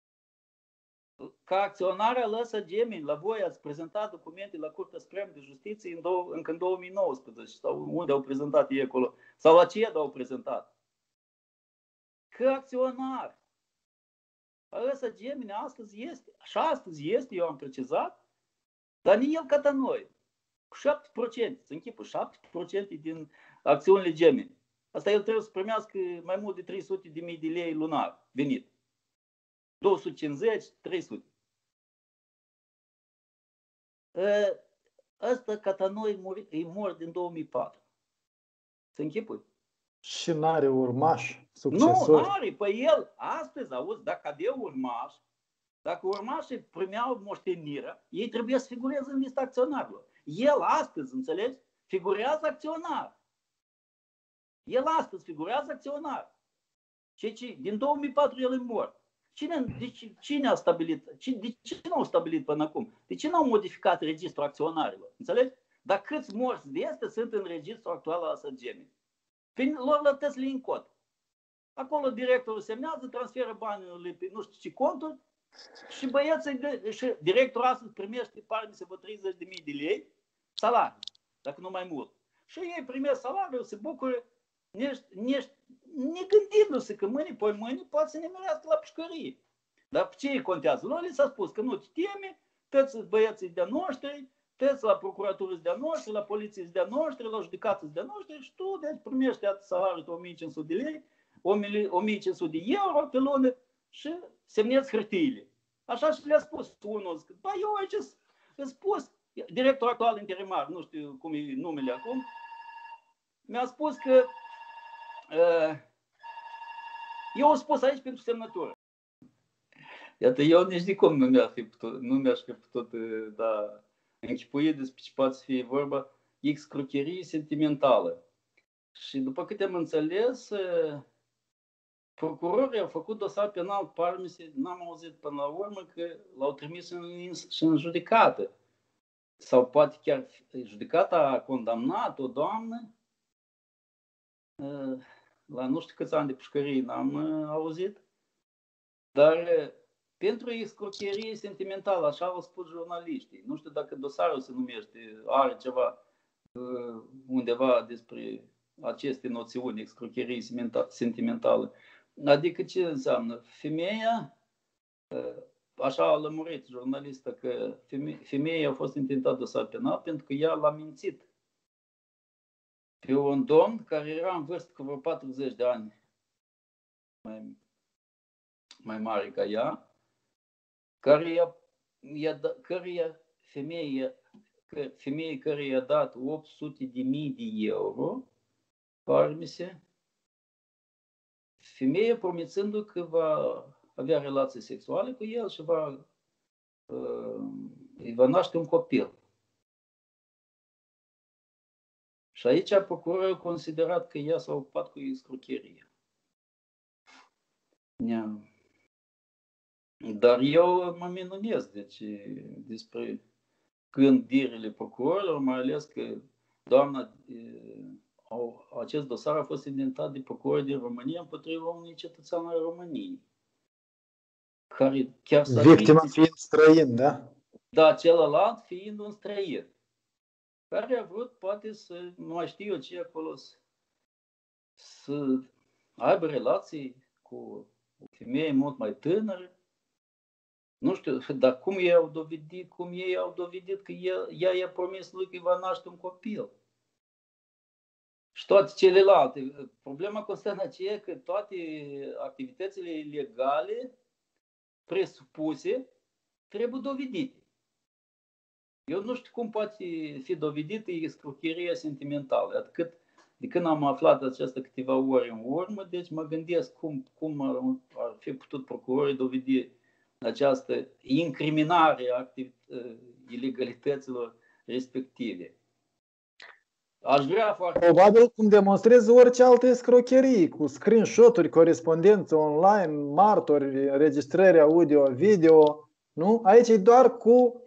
S2: ca acționarea lăsă Gemini, la voi ați prezentat documente la Curtea Supremă de Justiție încă în 2019, sau unde au prezentat ei acolo, sau la ce au prezentat. Că acționar, lăsă Gemini astăzi este, și astăzi este, eu am precizat, dar nici el ca noi. 7%, să închipă, 7% din acțiunile Gemini. Asta el trebuie să primească mai mult de 300.000 de lei lunar venit. 250, 300. Ăsta Catanoi îi mor din 2004. Să închipui.
S1: Și n-are urmași, succesori?
S2: Nu, n-are. Păi el, astăzi, auzi, dacă avea urmași, dacă urmașii primeau moștenirea, ei trebuie să figureze în lista acționarilor. El astăzi, înțelegi, figurează acționar. El astăzi figurează acționar. Și din 2004 el e mort. Cine a stabilit? De ce nu au stabilit până acum? De ce nu au modificat registrul acționarilor? Înțelegi? Dar câți morți este sunt în registrul actual al Gemini? Prin lor lătesc în cod. Acolo directorul semnează, transferă banii pe nu știu ce conturi și băieții, și directorul astăzi primește, pare să vă 30.000 de lei salariu, dacă nu mai mult. Și ei primesc salariul, se bucură, negândindu-se că mâine poate să ne merească la pușcărie. Dar ce îi contează? Lor li s-a spus că nu te teme, toți băieții de-a noștri, toți la procuratură de-a noștri, la poliție de-a noștri, la judecată de-a noștri și tu deci primești salariul de 1.500 de lei, 1.500 de euro pe lună și semnezi hârtiile. Așa și le-a spus unul, zic, ba eu aici am spus, directorul actual interimar, nu știu cum e numele acum, mi-a spus că eu am spus aici pentru semnătură. Iată, eu nici de cum nu mi-aș fi putut da, închipui despre ce poate să fie vorba excrocherie sentimentală. Și după câte am înțeles, procurorii au făcut dosar penal Parmise, n-am auzit până la urmă că l-au trimis și în judecată. Sau poate chiar judecata a condamnat o doamnă la nu știu câți ani de pușcărie n-am auzit, dar pentru excrocherie sentimentală, așa au spus jurnaliștii. Nu știu dacă dosarul se numește, are ceva undeva despre aceste noțiuni, excrocherie sentimentală. Adică ce înseamnă? Femeia, așa a lămurit jurnalistă, că femeia a fost intentată dosar penal pentru că ea l-a mințit pe un domn care era în vârstă cu vreo 40 de ani mai mare ca ea, femeie care i-a dat 800.000 de euro, parmise, femeia promițându că va avea relații sexuale cu el și va îi va naște un copil. Și aici procurorul a considerat că ea s-a ocupat cu escrocherie. Dar eu mă minunez despre gândirile procurorilor, mai ales că doamna, acest dosar a fost intentat de procurori din România împotriva unui cetățean al României. Care chiar s-a
S1: victima fiind străin, da?
S2: Da, celălalt fiind un străin. Care a vrut, poate, să, nu mai știu eu ce acolo, să aibă relații cu o femeie mult mai tânără. Nu știu, dar cum ei au dovedit că ea i-a promis lui că îi va naște un copil. Și toate celelalte. Problema constă în aceea că toate activitățile ilegale presupuse trebuie dovedite. Eu nu știu cum poate fi dovedită escrocheria sentimentală. De când am aflat aceasta câteva ore în urmă, deci mă gândesc cum ar fi putut procurorii dovedi această incriminare a ilegalităților respective. Aș vrea foarte...
S1: Probabil cum demonstrezi orice altă escrocherie, cu screenshot-uri, corespondență online, martori, înregistrări audio, video, nu? Aici e doar cu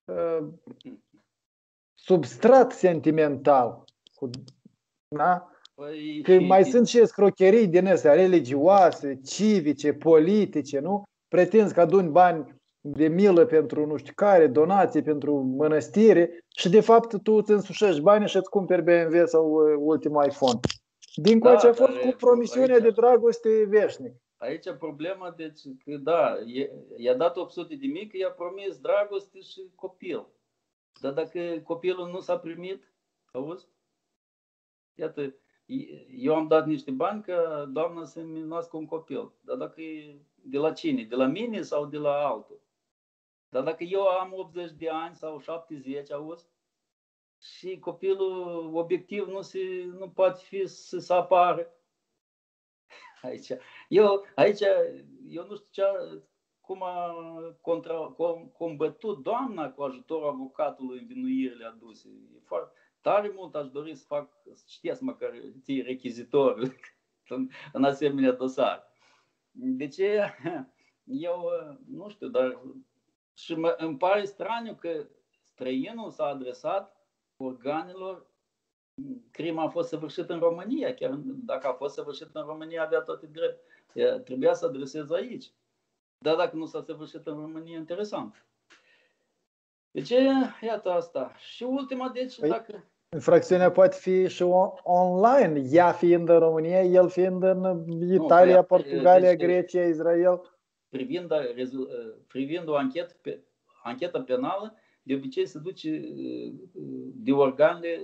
S1: substrat sentimental. Da?
S2: Păi,
S1: că mai sunt și escrocherii din astea religioase, civice, politice, nu? Pretinzi că aduni bani de milă pentru nu știu care, donații pentru mănăstire și de fapt tu îți însușești banii și îți cumperi BMW sau ultimul iPhone. Dincoace a fost cu promisiunea de dragoste veșnic.
S2: Aici problema, deci, că da, i-a dat 800.000 că i-a promis dragoste și copil. Dar dacă copilul nu s-a primit, auzi? Iată, eu am dat niște bani ca doamna să-mi nască un copil. Dar dacă e de la cine? De la mine sau de la altul? Dar dacă eu am 80 de ani sau 70, auzi? Și copilul obiectiv nu poate fi să apară. Aici eu nu știu cum a combătut doamna cu ajutorul avocatului învinuirile aduse. E foarte tare mult aș dori să fac, știați măcar ții rechizitorul în asemenea dosar. Deci eu nu știu, dar și îmi pare straniu că străinul s-a adresat organelor. Crima a fost săvârșită în România, chiar dacă a fost săvârșită în România avea toate drept. Trebuia să adreseze aici. Dar dacă nu s-a săvârșit în România, interesant. Deci, iată asta. Și ultima, deci, dacă...
S1: Infracțiunea poate fi și online, ea fiind în România, el fiind în Italia, Portugalia, deci, Grecia, Israel.
S2: Privind o anchetă penală, de obicei se duce de organele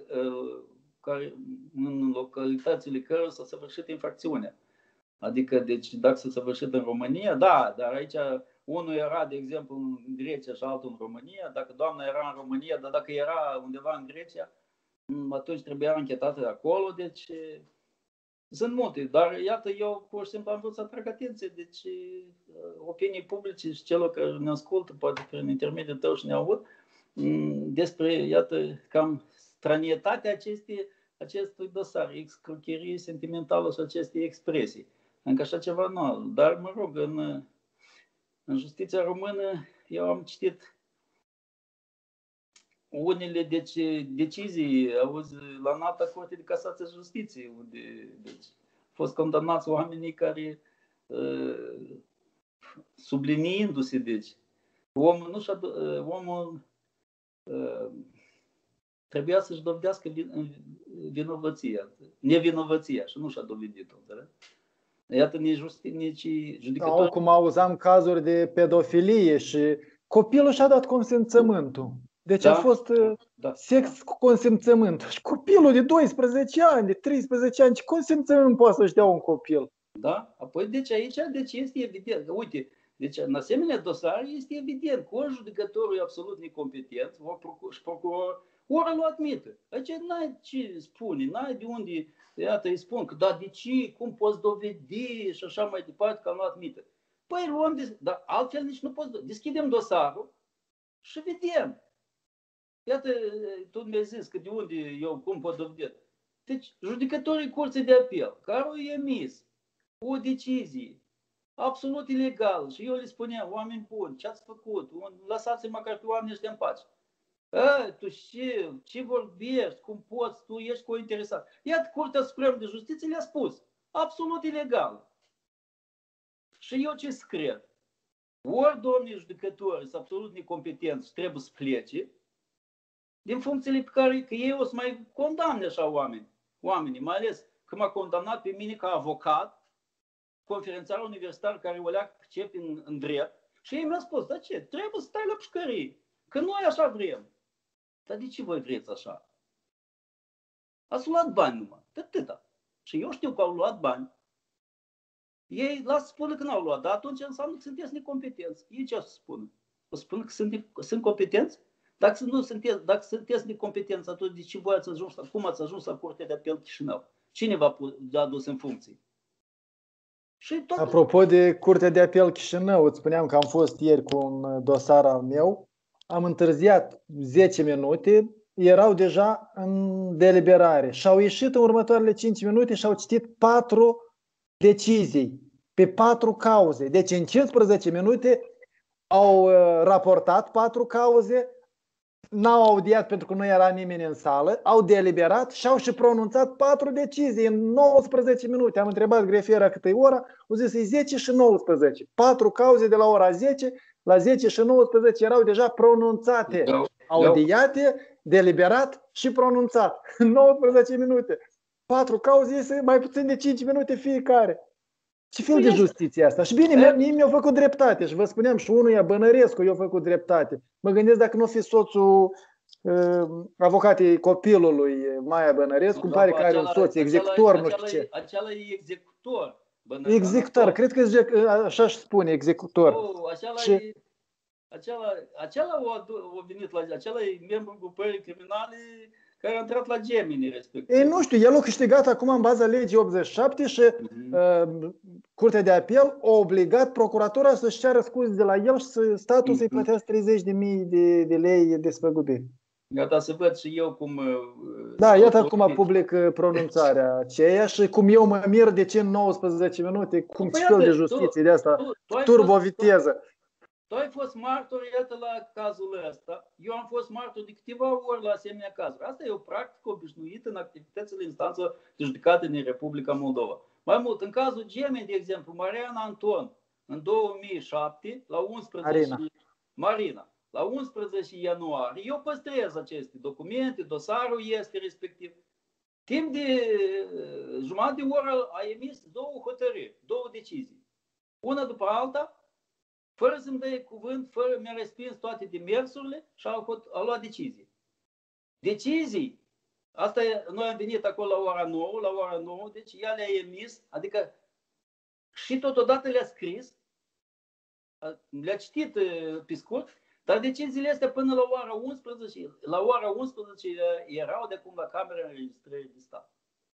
S2: în localitățile care s-a săvârșit infracțiunea. Adică, deci, dacă s-a săvârșit în România, da, dar aici unul era, de exemplu, în Grecia și altul în România. Dacă doamna era în România, dar dacă era undeva în Grecia, atunci trebuia anchetată de acolo. Deci, sunt multe. Dar, iată, eu pur și simplu am vrut să atrag atenție. Deci, opinii publice și celor care ne ascultă, poate prin intermediul tău și ne aud, despre, iată, cam stranietatea acestui dosar, escrocherie sentimentală și acestei expresii. Încă așa ceva nu. Dar, mă rog, în justiția română eu am citit unele decizii, auzi, la Înalta Curte de Casație și Justiție, unde deci, au fost condamnați oamenii care, subliniindu-se, deci, omul trebuia să-și dovedească nevinovăția și nu și-a dovedit-o. Iată, nici judecători...
S1: Cum auzam cazuri de pedofilie și copilul și-a dat consimțământul. Deci a fost sex cu consimțământ. Și copilul de 12 ani, de 13 ani, ce consimțământ poate să-și dea un copil?
S2: Da? Apoi, deci aici este evident. Uite, deci în asemenea dosare este evident că ori judecătorul e absolut necompetent, și procuror, ori îl admite. Aici n-ai ce spune, n-ai de unde, iată, îi spun că da, de ce, cum poți dovedi și așa mai departe, că nu admite. Păi luăm, dar altfel nici nu poți. Deschidem dosarul și vedem. Iată, tu mi-ai zis că de unde eu, cum pot dovedi. Deci, judecătorii Curții de Apel, care au emis o decizie absolut ilegală și eu le spuneam, oameni buni, ce ați făcut? Lăsați-mă măcar pe oamenii ăștia în pace. Tu ce vorbești? Cum poți? Tu ești cointeresat. Iată, Curtea Supremă de Justiție le-a spus. Absolut ilegal. Și eu ce cred? Ori domnii judecători sunt absolut necompetenți și trebuie să plece din funcțiile pe care că ei o să mai condamne așa oamenii, mai ales că m-a condamnat pe mine ca avocat, conferențiar universitar care o leacă pricep în drept și ei mi-au spus, dar ce? Trebuie să stai la pușcărie, că noi așa vrem. Dar de ce voi vreți așa? Ați luat bani numai, de atâta. Și eu știu că au luat bani. Ei lasă să spună că n-au luat, dar atunci înseamnă că sunteți necompetenți. Ei ce o să spună? O să spună că sunt competenți? Dacă sunteți necompetenți, atunci de ce voi ați ajuns, cum ați ajuns la Curtea de Apel Chișinău? Cine v-a adus în funcție?
S1: Apropo de Curtea de Apel Chișinău, îți spuneam că am fost ieri cu un dosar al meu, am întârziat 10 minute, erau deja în deliberare și au ieșit în următoarele 5 minute și au citit 4 decizii pe 4 cauze. Deci în 15 minute au raportat 4 cauze, n-au audiat pentru că nu era nimeni în sală, au deliberat și au și pronunțat 4 decizii în 19 minute. Am întrebat grefiera câtă e ora, au zis e 10 și 19. 4 cauze de la ora 10, la 10 și 19 erau deja pronunțate, audiate, deliberat și pronunțat. În 19 minute. 4 cauze este mai puțin de 5 minute fiecare. Ce fel de justiție asta? Și bine, mie mi-au făcut dreptate și vă spuneam și unuia Bănărescu i-a făcut dreptate. Mă gândesc dacă nu fi soțul avocatei copilului Maia Bănărescu, îmi pare că are un soț executor, nu știu ce.
S2: Acela e executor.
S1: Executor, cred că așa își spune, executor.
S2: Acela a venit la acela e membru grupării criminale care a intrat la Gemini respectiv.
S1: Ei, nu știu, el a câștigat acum în baza legii 87 și Curtea de Apel a obligat procuratura să-și ceară scuze de la el și statul să-i plătească 30.000 de lei despăgubiri.
S2: Gata să văd și eu cum...
S1: Da, iată acum public pronunțarea aceea și cum eu mă mir de ce în 19 minute, cum ce fel de justiție de asta, turboviteză.
S2: Tu ai fost martor, iată, la cazul ăsta. Eu am fost martor de câteva ori la asemenea cazuri. Asta e o practică obișnuită în activitățile instanță de judecată din Republica Moldova. Mai mult, în cazul Gemeni, de exemplu, Mariana Anton, în 2007, la 11... Marina. La 11 ianuarie, eu păstrez aceste documente, dosarul este respectiv. Timp de jumătate de oră a emis 2 hotărâri, 2 decizii. Una după alta, fără să-mi dă cuvânt, fără mi-a respins toate demersurile și a luat decizii. Decizii, asta e, noi am venit acolo la ora 9, deci ea le-a emis, adică și totodată le-a scris, le-a citit pe scurt, dar deciziile astea până la ora 11, erau de acum la Camera Înregistrării de Stat.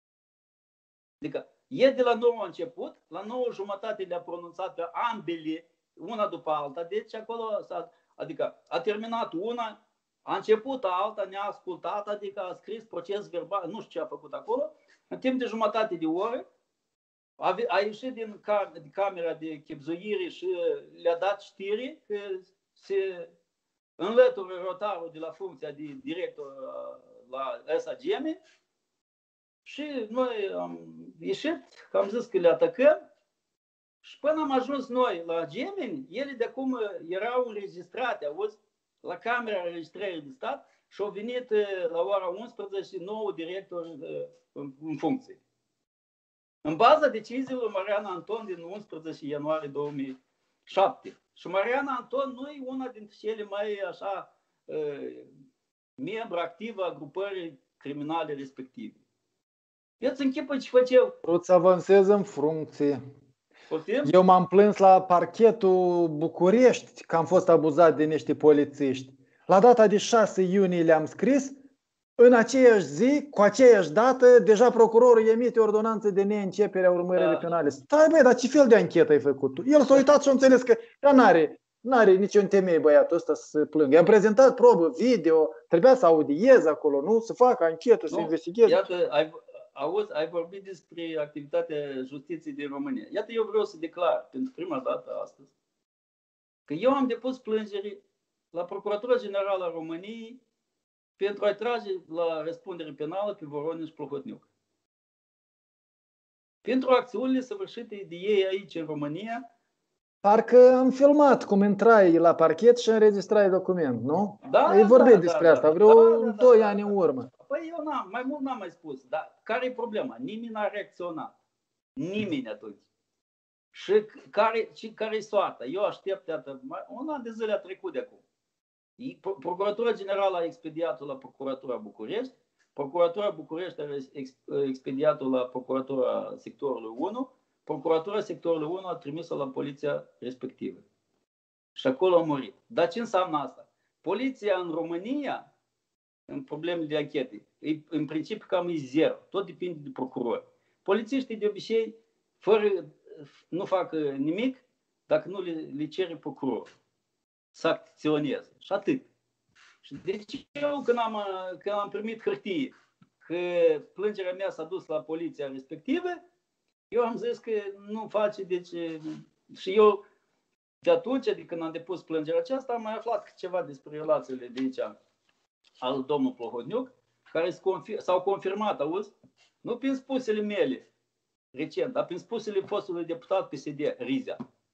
S2: Adică e de la 9 a început, la 9:30 le-a pronunțat pe ambele, una după alta, deci acolo, adică a terminat una, a început alta, ne-a ascultat, adică a scris proces verbal, nu știu ce a făcut acolo, în timp de jumătate de oră, a ieșit din camera de chibzuire și le-a dat știri că se înlătură rotarul de la funcția de director la SAGM și noi am ieșit, că am zis că le atacăm și până am ajuns noi la Gemeni, ele de acum erau înregistrate, auzi, la Camera Înregistrării de Stat și au venit la ora 11 nou director în funcție. În baza deciziilor Mariana Anton din 11 ianuarie 2007. Și Mariana Anton nu e una dintre cele mai așa membru activă a grupării criminale respective. Veți închipă ce făceau.
S1: Pot să avansez în funcție.
S2: Poftim?
S1: Eu m-am plâns la parchetul București că am fost abuzat de niște polițiști. La data de 6 iunie le-am scris, în aceeași zi, cu aceeași dată, deja procurorul emite ordonanță de neîncepere a urmăririi penale. Stai, băi, dar ce fel de anchetă ai făcut tu? El s-a uitat și a înțeles că n-are niciun temei băiatul ăsta să se plângă. I-am prezentat probă video, trebuia să audieze acolo, nu? Să facă anchetă, să investigheze.
S2: Iată, ai vorbit despre activitatea justiției din România. Iată, eu vreau să declar pentru prima dată astăzi că eu am depus plângeri la Procuratura Generală a României pentru a trage la răspundere penală pe Voronin și Plahotniuc. Pentru acțiunile săvârșite de ei aici în România.
S1: Parcă am filmat cum intrai la parchet și înregistrai document, nu?
S2: Da,
S1: ai vorbit despre asta vreo 2 ani în urmă.
S2: Păi eu mai mult n-am mai spus. Dar care e problema? Nimeni n-a reacționat. Nimeni atunci. Și care-i soarta? Eu aștept, iată, un an de zile a trecut de acum. Procuratura Generală a expediat-o la Procuratura București, Procuratura București a expediat-o la Procuratura Sectorului 1, Procuratura Sectorului 1 a trimis-o la poliția respectivă. Și acolo a murit. Dar ce înseamnă asta? Poliția în România, în problemele de anchete, în principiu cam e zero. Tot depinde de procuror. Polițiștii de obicei nu fac nimic dacă nu le cere procuror să acționeze. Și atât. Și deci eu când am primit hârtie că plângerea mea s-a dus la poliția respectivă, eu am zis că nu face, deci și eu de atunci, de când am depus plângerea aceasta, am mai aflat ceva despre relațiile de aici al domnului Plahotniuc, care s-au confirmat, auzi, nu prin spusele mele recent, dar prin spusele fostului deputat PSD, Rizea.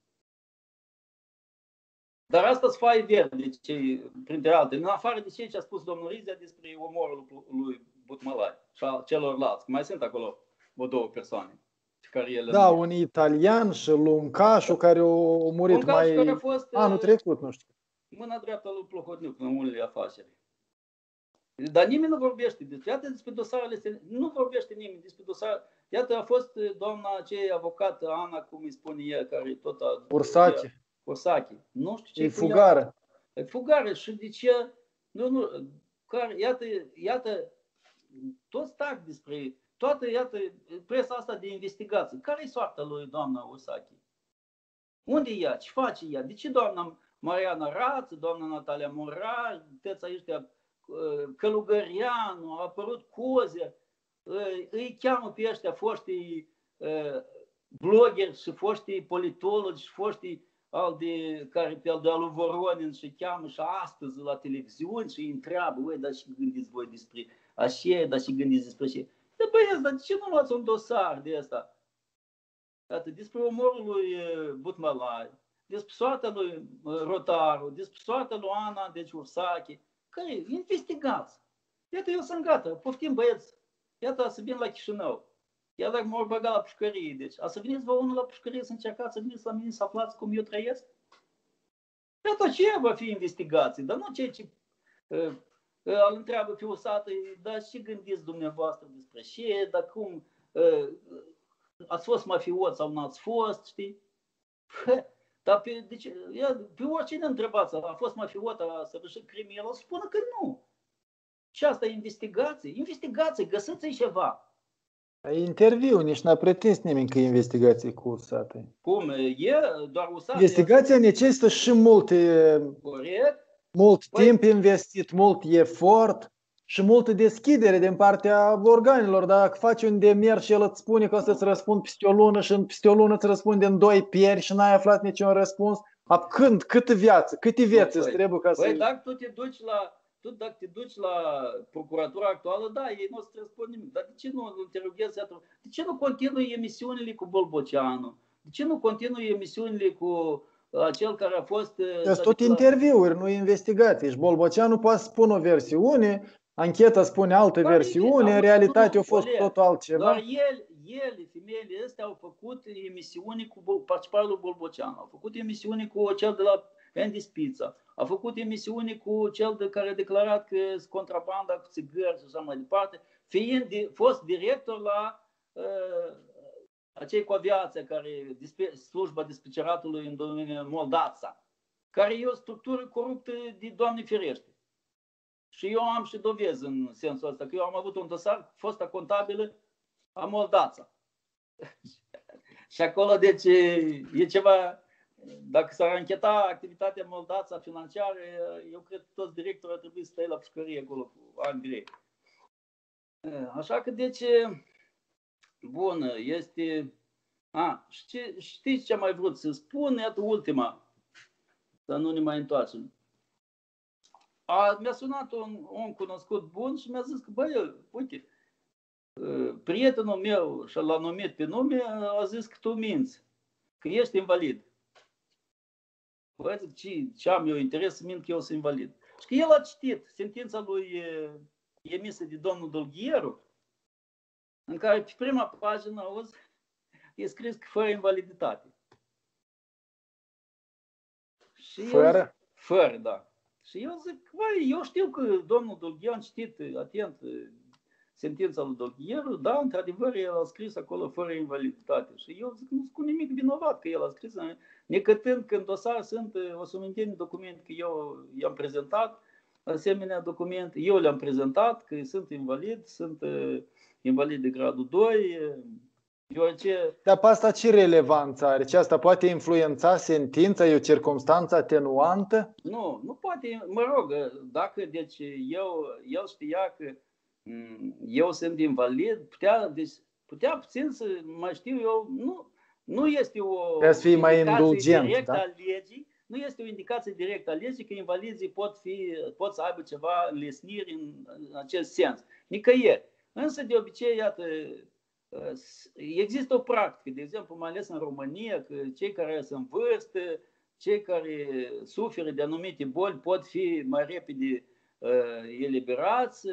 S2: Dar asta sunt fai verzi, printre altele, în afară de ce a spus domnul Rizea despre omorul lui Butmălai și a celorlalți. Mai sunt acolo o 2 persoane.
S1: Da, un italian și Luncașu care a murit mai anul trecut, nu știu.
S2: Mâna dreaptă lui Plahotniuc în unele afaceri. Dar nimeni nu vorbește despre, iată despre dosarele, nu vorbește nimeni despre dosare. Iată a fost doamna aceea avocată, Ana, cum îi spune ea, care tot a... Ursache. Nu știu ce
S1: e fugară.
S2: E fugară și de ce... Iată, toți tac despre... Toată, iată, presa asta de investigații. Care-i soarta lui doamna Ursache? Unde e ea? Ce face ea? De ce doamna Mariana Rață, doamna Natalia Morar, tăța ăștia, Călugăreanu, a apărut Coze, îi cheamă pe ăștia foștii blogeri și foștii politologi și foștii care pe al de lui Voronin și cheamă și astăzi la televiziuni și îi întreabă, uai, dar și gândiți voi despre așa, dar și gândiți despre așa. De băieți, dar de ce nu luați un dosar de asta? Iată, despre omorul lui Butmălai, despre soarta lui Rotaru, despre soarta lui Ana, deci Ursache. Care investigați. Iată, eu sunt gata, poftim băieți. Iată, să vin la Chișinău. Iar dacă mă vor băga la pușcărie, deci, a să veniți vă unul la pușcărie să încercați să veniți la mine să aflați cum eu trăiesc? Iată, ce va fi investigații, dar nu ceea ce îl întreabă pe o sată, dar ce gândiți dumneavoastră despre ce, dar cum ați fost mafiot sau n-ați fost, știi? Dar pe oricine întrebați, a fost mafiot, a săvârșit crime, el o să spună că nu. Și asta e investigație? Investigație, găsiți-i ceva.
S1: Interviu, nici n-a pretins nimeni că e investigație cu USAT.
S2: Cum? E doar USAT?
S1: Investigația necesită și mult timp investit, mult efort și multă deschidere din partea organelor. Dacă faci un demers și el îți spune că o să-ți răspund peste o lună și peste o lună îți răspunde în 2 pieri și n-ai aflat niciun răspuns, câtă viață, câte vieți îți trebuie ca să...
S2: Păi dacă dacă te duci la procuratura actuală, da, ei nu o să-ți răspund nimic. Dar de ce nu interroghezi atunci? De ce nu continui emisiunile cu Bolboceanu? De ce nu continui emisiunile cu acel care a fost...
S1: Sunt tot interviuri, nu investigații. Și Bolboceanu poate spune o versiune, ancheta spune altă versiune, în realitate a fost totul altceva.
S2: Doar femeile astea au făcut emisiuni cu participarea lui Bolboceanu, au făcut emisiuni cu cel de la Andy Spița, a făcut emisiuni cu cel care a declarat că sunt contrabanda cu țigări și așa mai departe, fiind fost director la acei cu aviația, slujba dispeceratului în domeniul Moldața, care e o structură coruptă de Doamne ferește. Și eu am și dovezi în sensul ăsta, că eu am avut un dosar, fosta contabilă a Moldața. Și acolo, deci, e ceva, dacă s-ar încheta activitatea Moldața financiară, eu cred că toți directorii ar trebui să stai la pușcărie acolo cu ani grei. Așa că, deci, bun, este... știți ce am mai vrut să spun? Iată ultima, să nu ne mai întoarcem. Mi-a sunat un om cunoscut bun și mi-a zis că, băi, uite, prietenul meu, și l-a numit pe nume, a zis că tu minți, că ești invalid. Băi, zic, ce am eu interes să mint că eu sunt invalid? Și că el a citit sentința lui emisă de domnul Dolghieru, în care pe prima pagină, auzi, e scris că fără invaliditate. Și fără, da. Și eu zic, băi, eu știu că domnul Dolghieru a citit atent sentința lui Dolghieru, da, într-adevăr, el a scris acolo fără invaliditate. Și eu zic, nu sunt cu nimic vinovat că el a scris, necătând că în dosar sunt o sumedenie de documente că eu i-am prezentat, asemenea documente, eu le-am prezentat că sunt invalid de gradul 2,
S1: Dar pe asta ce relevanță are? Ce asta poate influența sentința? E o circumstanță atenuantă?
S2: Nu poate. Mă rog, dacă deci el știa că eu sunt invalid, putea puțin să mai știu eu, nu este o indicație directă a legii, nu este o indicație directă a legii că invalizii pot să aibă ceva înlesniri în acest sens. Nicăieri. Însă, de obicei, iată, există o practică, de exemplu, mai ales în România, că cei care sunt în vârstă, cei care suferă de anumite boli pot fi mai repede eliberați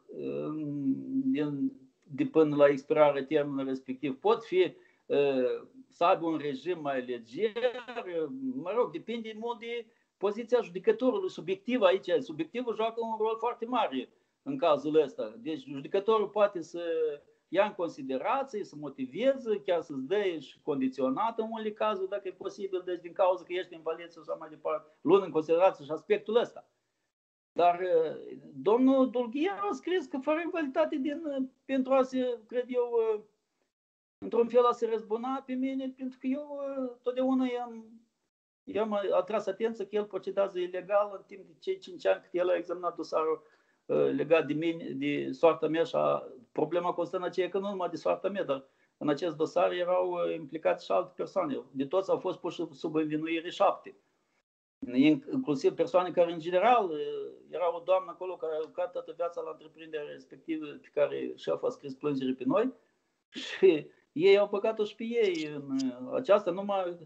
S2: de până la expirarea termenului respectiv, pot fi să aibă un regim mai leger, mă rog, depinde mult de poziția judecătorului subiectiv aici. Subiectivul joacă un rol foarte mare în cazul ăsta. Deci judecătorul poate să ia în considerație, să motiveze, chiar să-ți dea și condiționat în unele cazuri, dacă e posibil, deci din cauza că ești invalid și așa mai departe, luând în considerație și aspectul ăsta. Dar domnul Dolghieru a scris că fără invaliditate pentru a se, cred eu, într-un fel a se răzbuna pe mine, pentru că eu totdeauna i-am atras atenție că el procedează ilegal în timp de cei 5 ani cât el a examinat dosarul legat de mine, de soarta mea. Și problema constă în aceea că nu numai de soarta mea, dar în acest dosar erau implicați și alte persoane. De toți au fost puși sub învinuire 7. Inclusiv persoane care, în general, era o doamnă acolo care a lucrat toată viața la întreprinderea respectivă pe care șeful a scris plângere pe noi și ei au băgat-o și pe ei în aceasta numai.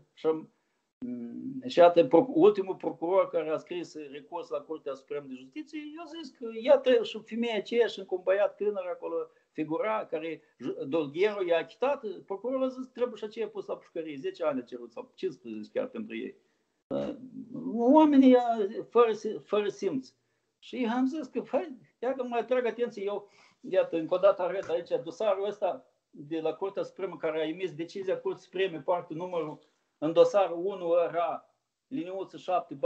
S2: Și iată, ultimul procuror care a scris recurs la Curtea Supremă de Justiție, eu zis că iată și femeia aceea și încă un băiat tânăr acolo figura, care Dolghieru i-a achitat, procurorul a zis că trebuie și aceea pus la pușcărie, 10 ani a cerut sau 15 chiar pentru ei. Oamenii fără simț. Și am zis că, iată, mai atrag atenție, eu, iată, încă o dată arăt aici dosarul ăsta de la Curtea Supremă care a emis decizia Curții Supreme, parte numărul în dosarul 1 RA, liniuță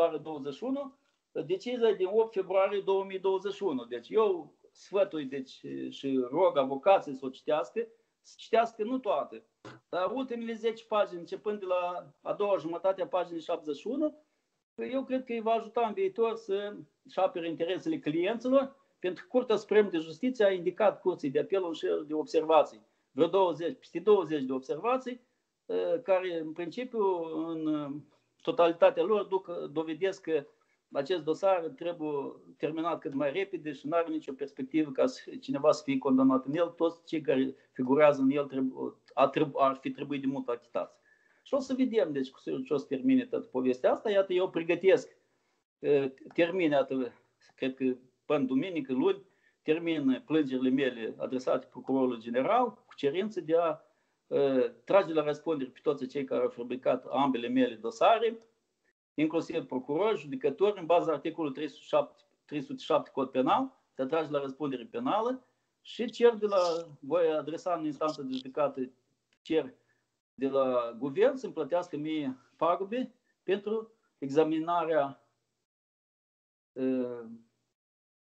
S2: 7/21, decizia din 8 februarie 2021. Deci eu sfătui și rog avocații să o citească nu toate, dar ultimele 10 pagini, începând de la a doua jumătate a paginii 71, eu cred că îi va ajuta în viitor să-și apere interesele clienților, pentru că Curtea Supremă de Justiție a indicat Curții de Apel un șir de observații, peste 20 de observații, care în principiu, în totalitatea lor, dovedesc că acest dosar trebuie terminat cât mai repede și nu are nicio perspectivă ca cineva să fie condamnat în el. Toți cei care figurează în el ar fi trebuit de mult achitați. Și o să vedem, deci, ce o să termine toată povestea asta. Iată, eu pregătesc, termin, iată, cred că până duminică, luni, termin plângerile mele adresate procurorului general cu cerință de a trage la răspundere pe toți cei care au fabricat ambele mele dosare, inclusiv procurori, judecători, în baza articolului 307 Cod Penal, să trage la răspundere penală și voi adresa în instanță de judecată, cer de la guvern să-mi plătească mie pagube pentru examinarea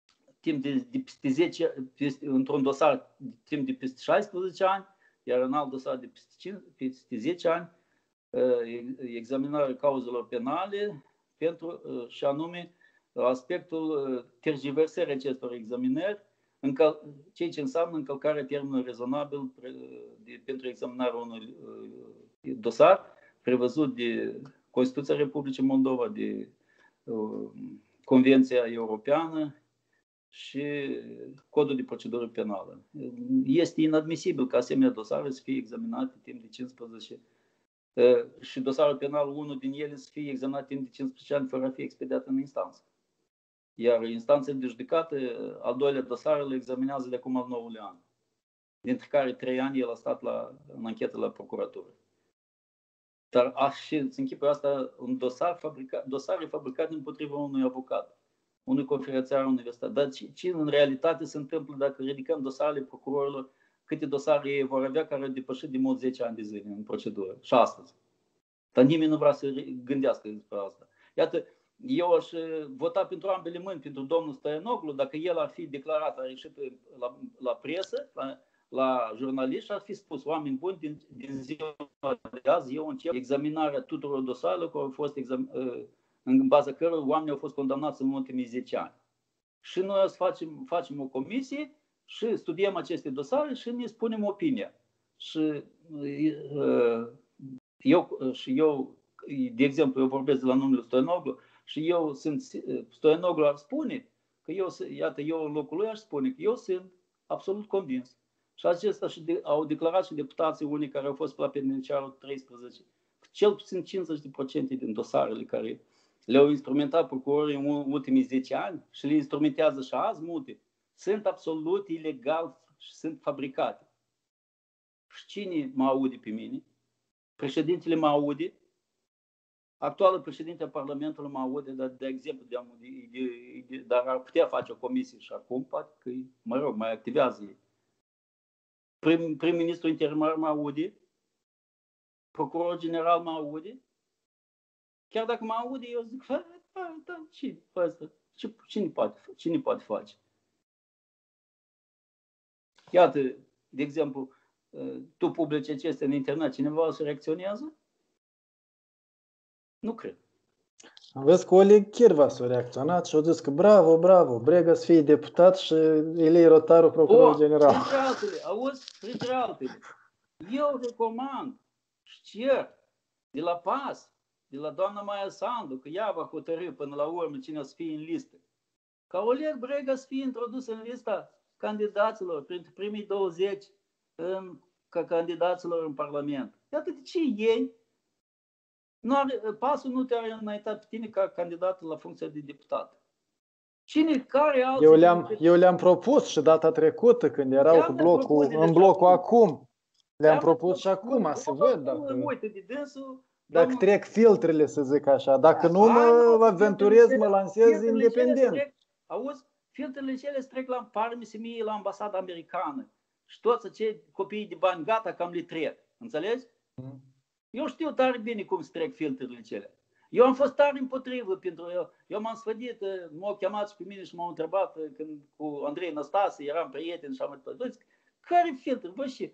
S2: timp de peste 10, într-un dosar timp de peste 16 ani, iar în alt dosar de peste 10 ani, examinarea cauzelor penale și anume aspectul tergiversării acestor examinări, ceea ce înseamnă încălcarea termenului rezonabil pentru examinarea unui dosar prevăzut de Constituția Republicii Moldova, de Convenția Europeană și Codul de Procedură Penală. Este inadmisibil ca asemenea dosare să fie examinate timp de 15 și dosarul penal, unul din ele, să fie examinat timp de 15 ani fără a fi expediat în instanță. Iar instanțele de judecată, al doilea dosar, îl examinează de acum al 9-lea an, dintre care 3 ani el a stat în anchetă la procuratură. Dar și să închipă asta, un dosar e fabricat împotriva unui avocat, unui conferențiar universitar. Dar ce în realitate se întâmplă dacă ridicăm dosarele procurorilor, câte dosare ei vor avea care au depășit de mult 10 ani de zile în procedură, și astăzi. Dar nimeni nu vrea să gândească despre asta. Iată, eu aș vota pentru ambele mâini, pentru domnul Stoianoglu, dacă el ar fi declarat, ar ieși la presă, la jurnaliști, ar fi spus: oameni buni, din ziua de azi eu încep examinarea tuturor dosarelor care au fost în baza cărora oamenii au fost condamnați în ultimii 10 ani. Și noi o să facem o comisie și studiem aceste dosare și ne spunem opinia. Și eu, de exemplu, eu vorbesc de la numele Stoianoglu și Stoianoglu ar spune că eu în locul lui aș spune că eu sunt absolut convins. Și acesta au declarat și deputații unii care au fost la penitenciarul 13, cel puțin 50% din dosarele care le-au instrumentat procurorii în ultimii 10 ani și le instrumentează și azi multe, sunt absolut ilegal și sunt fabricate. Și cine mă aude pe mine? Președintele mă aude, actualul președinte al Parlamentului mă aude, dar de exemplu, dar ar putea face o comisie și acum, poate că, mai activează ei. Prim-ministrul interimar mă aude, procurorul general mă aude. Chiar dacă mă aude, eu zic: cine poate face? Iată, de exemplu, tu publici acestea în internet, cineva o să reacționează? Nu cred.
S1: Vezi că Oleg Chirvas a reacționat și a zis că bravo, Brega să fie deputat și Ilei Rotaru procuror general.
S2: Printre altele, eu recomand și cer de la PAS, de la doamna Maia Sandu, că ea va hotărî până la urmă cine o să fie în listă, ca Oleg Brega să fie introdus în lista candidaților, printre primii 20 ca candidaților în Parlament. Iată de ce ei PAS-ul nu te-a înaintat pe tine ca candidat la funcția de deputat. Care alții?
S1: Eu le-am propus și data trecută, când erau în blocul acum. Le-am propus și acum, să văd dacă trec filtrele, să zic așa. Dacă nu, mă aventurez, mă lansez independent.
S2: Auzi, filtrele cele trec la ambasada americană. Și toți acei copii de bani gata cam le trec. Înțelegi? Eu știu tare bine cum se trec filtrele cele. Eu am fost tare împotrivă pentru eu m-am sfădit, m-au chemat și pe mine și m-au întrebat când cu Andrei Năstase eram prieteni și am zis: care filtr?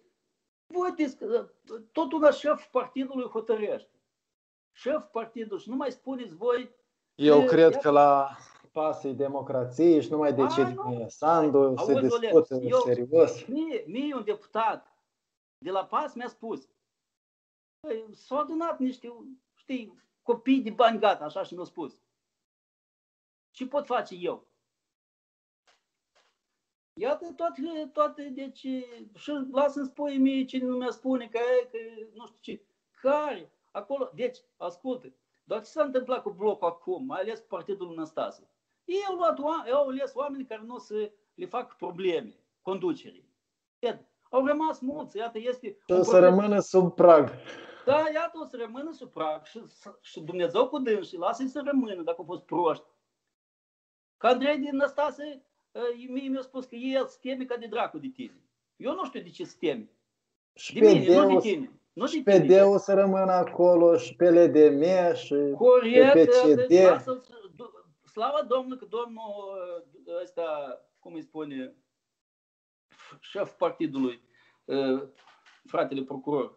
S2: Tot una șef partidului hotărăște. Șef partidului și nu mai spuneți voi.
S1: Eu cred că la PAS-ii democrație și nu mai decide Sandu, se discută serios.
S2: Mie un deputat de la PAS mi-a spus: s-au adunat niște, copii de bani gata, așa și mi-au spus. Ce pot face eu? Iată toate, deci, și lasă-mi spui mie cine nu mi-a spune că nu știu ce. Care? Acolo, deci, ascultă, dar ce s-a întâmplat cu blocul acum, mai ales cu partidul Năstase? Ei au ales oameni care nu o să le fac probleme conducerii. Iată, au rămas mulți, iată, este...
S1: O să rămână sub prag.
S2: Da, iată, o să rămână sub prag și Dumnezeu cu dânsii, lasă-i să rămână dacă au fost proști. Că Andrei din Năstase, mie mi-a spus că el se teme ca de dracu de tine. Eu nu știu de ce se teme. De mine, nu de tine.
S1: Și PD-ul să rămână acolo, și PLDM, și
S2: corect,
S1: PCD.
S2: Slavă Domnului că domnul ăsta, cum îi spune șeful partidului, fratele procuror.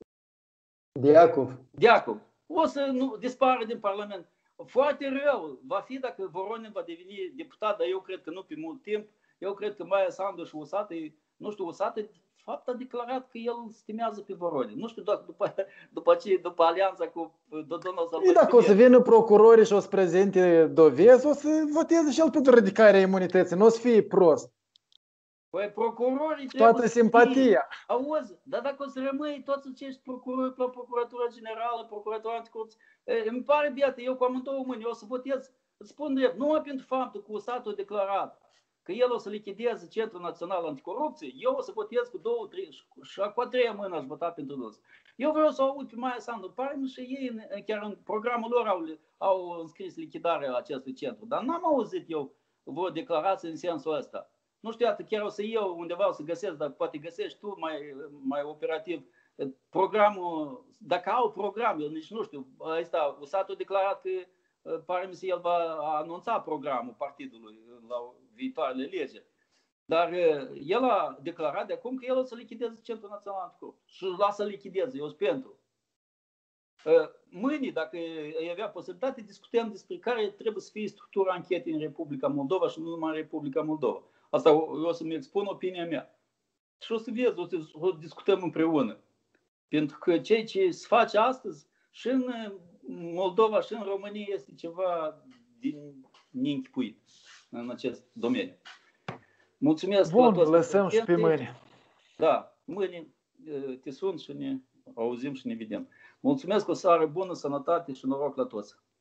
S2: Diacov. O să nu dispară din Parlament. Foarte rău va fi dacă Voronin va deveni deputat, dar eu cred că nu pe mult timp. Eu cred că Maia Sandu și Usată, nu știu, Usată, de fapt a declarat că el stimează pe Voronin. Nu știu dacă după alianța cu Dodon o să...
S1: Dacă o să vină procurorii și o să prezinte dovezi, o să voteze și el pentru ridicarea imunității. Nu o să fie prost.
S2: Păi procurorii
S1: toată simpatia.
S2: Auzi, dar dacă o să rămâi toți acești procurori la Procuratura Generală, Procuratura Anticorupție, îmi pare biată, eu cu amândouă mâini, eu o să votez, îți spun drept, numai pentru faptul că USAT a declarat că el o să lichideze Centrul Național Anticorupție, eu o să votez cu 2-3 și cu a treia mână aș vota pentru dos. Eu vreau să aud pe Maia Sandu, pare nu și ei, chiar în programul lor au înscris lichidarea acestui centru, dar n-am auzit eu vreo declarație în sensul ăsta. Nu știu, iată, chiar o să iau undeva, o să găsesc, dar poate găsești tu mai operativ programul, dacă au program, eu nici nu știu, ăsta, USAT a declarat că pare mi se el va anunța programul partidului la viitoarele lege. Dar el a declarat de acum că el o să lichideze Centrul Național Anticorupție și îl lasă lichideze, eu sunt pentru. Mâine, dacă îi avea posibilitate, discutăm despre care trebuie să fie structura anchetei în Republica Moldova și nu numai în Republica Moldova. Asta o să-mi expun opinia mea. Și o să vezi, o discutăm împreună. Pentru că ceea ce se face astăzi și în Moldova și în România este ceva din neînchipuit în acest domeniu. Mulțumesc.
S1: Bun, lăsăm și pe mâine.
S2: Da, mâine te sun și ne auzim și ne vedem. Mulțumesc, o seară bună, sănătate și noroc la toți.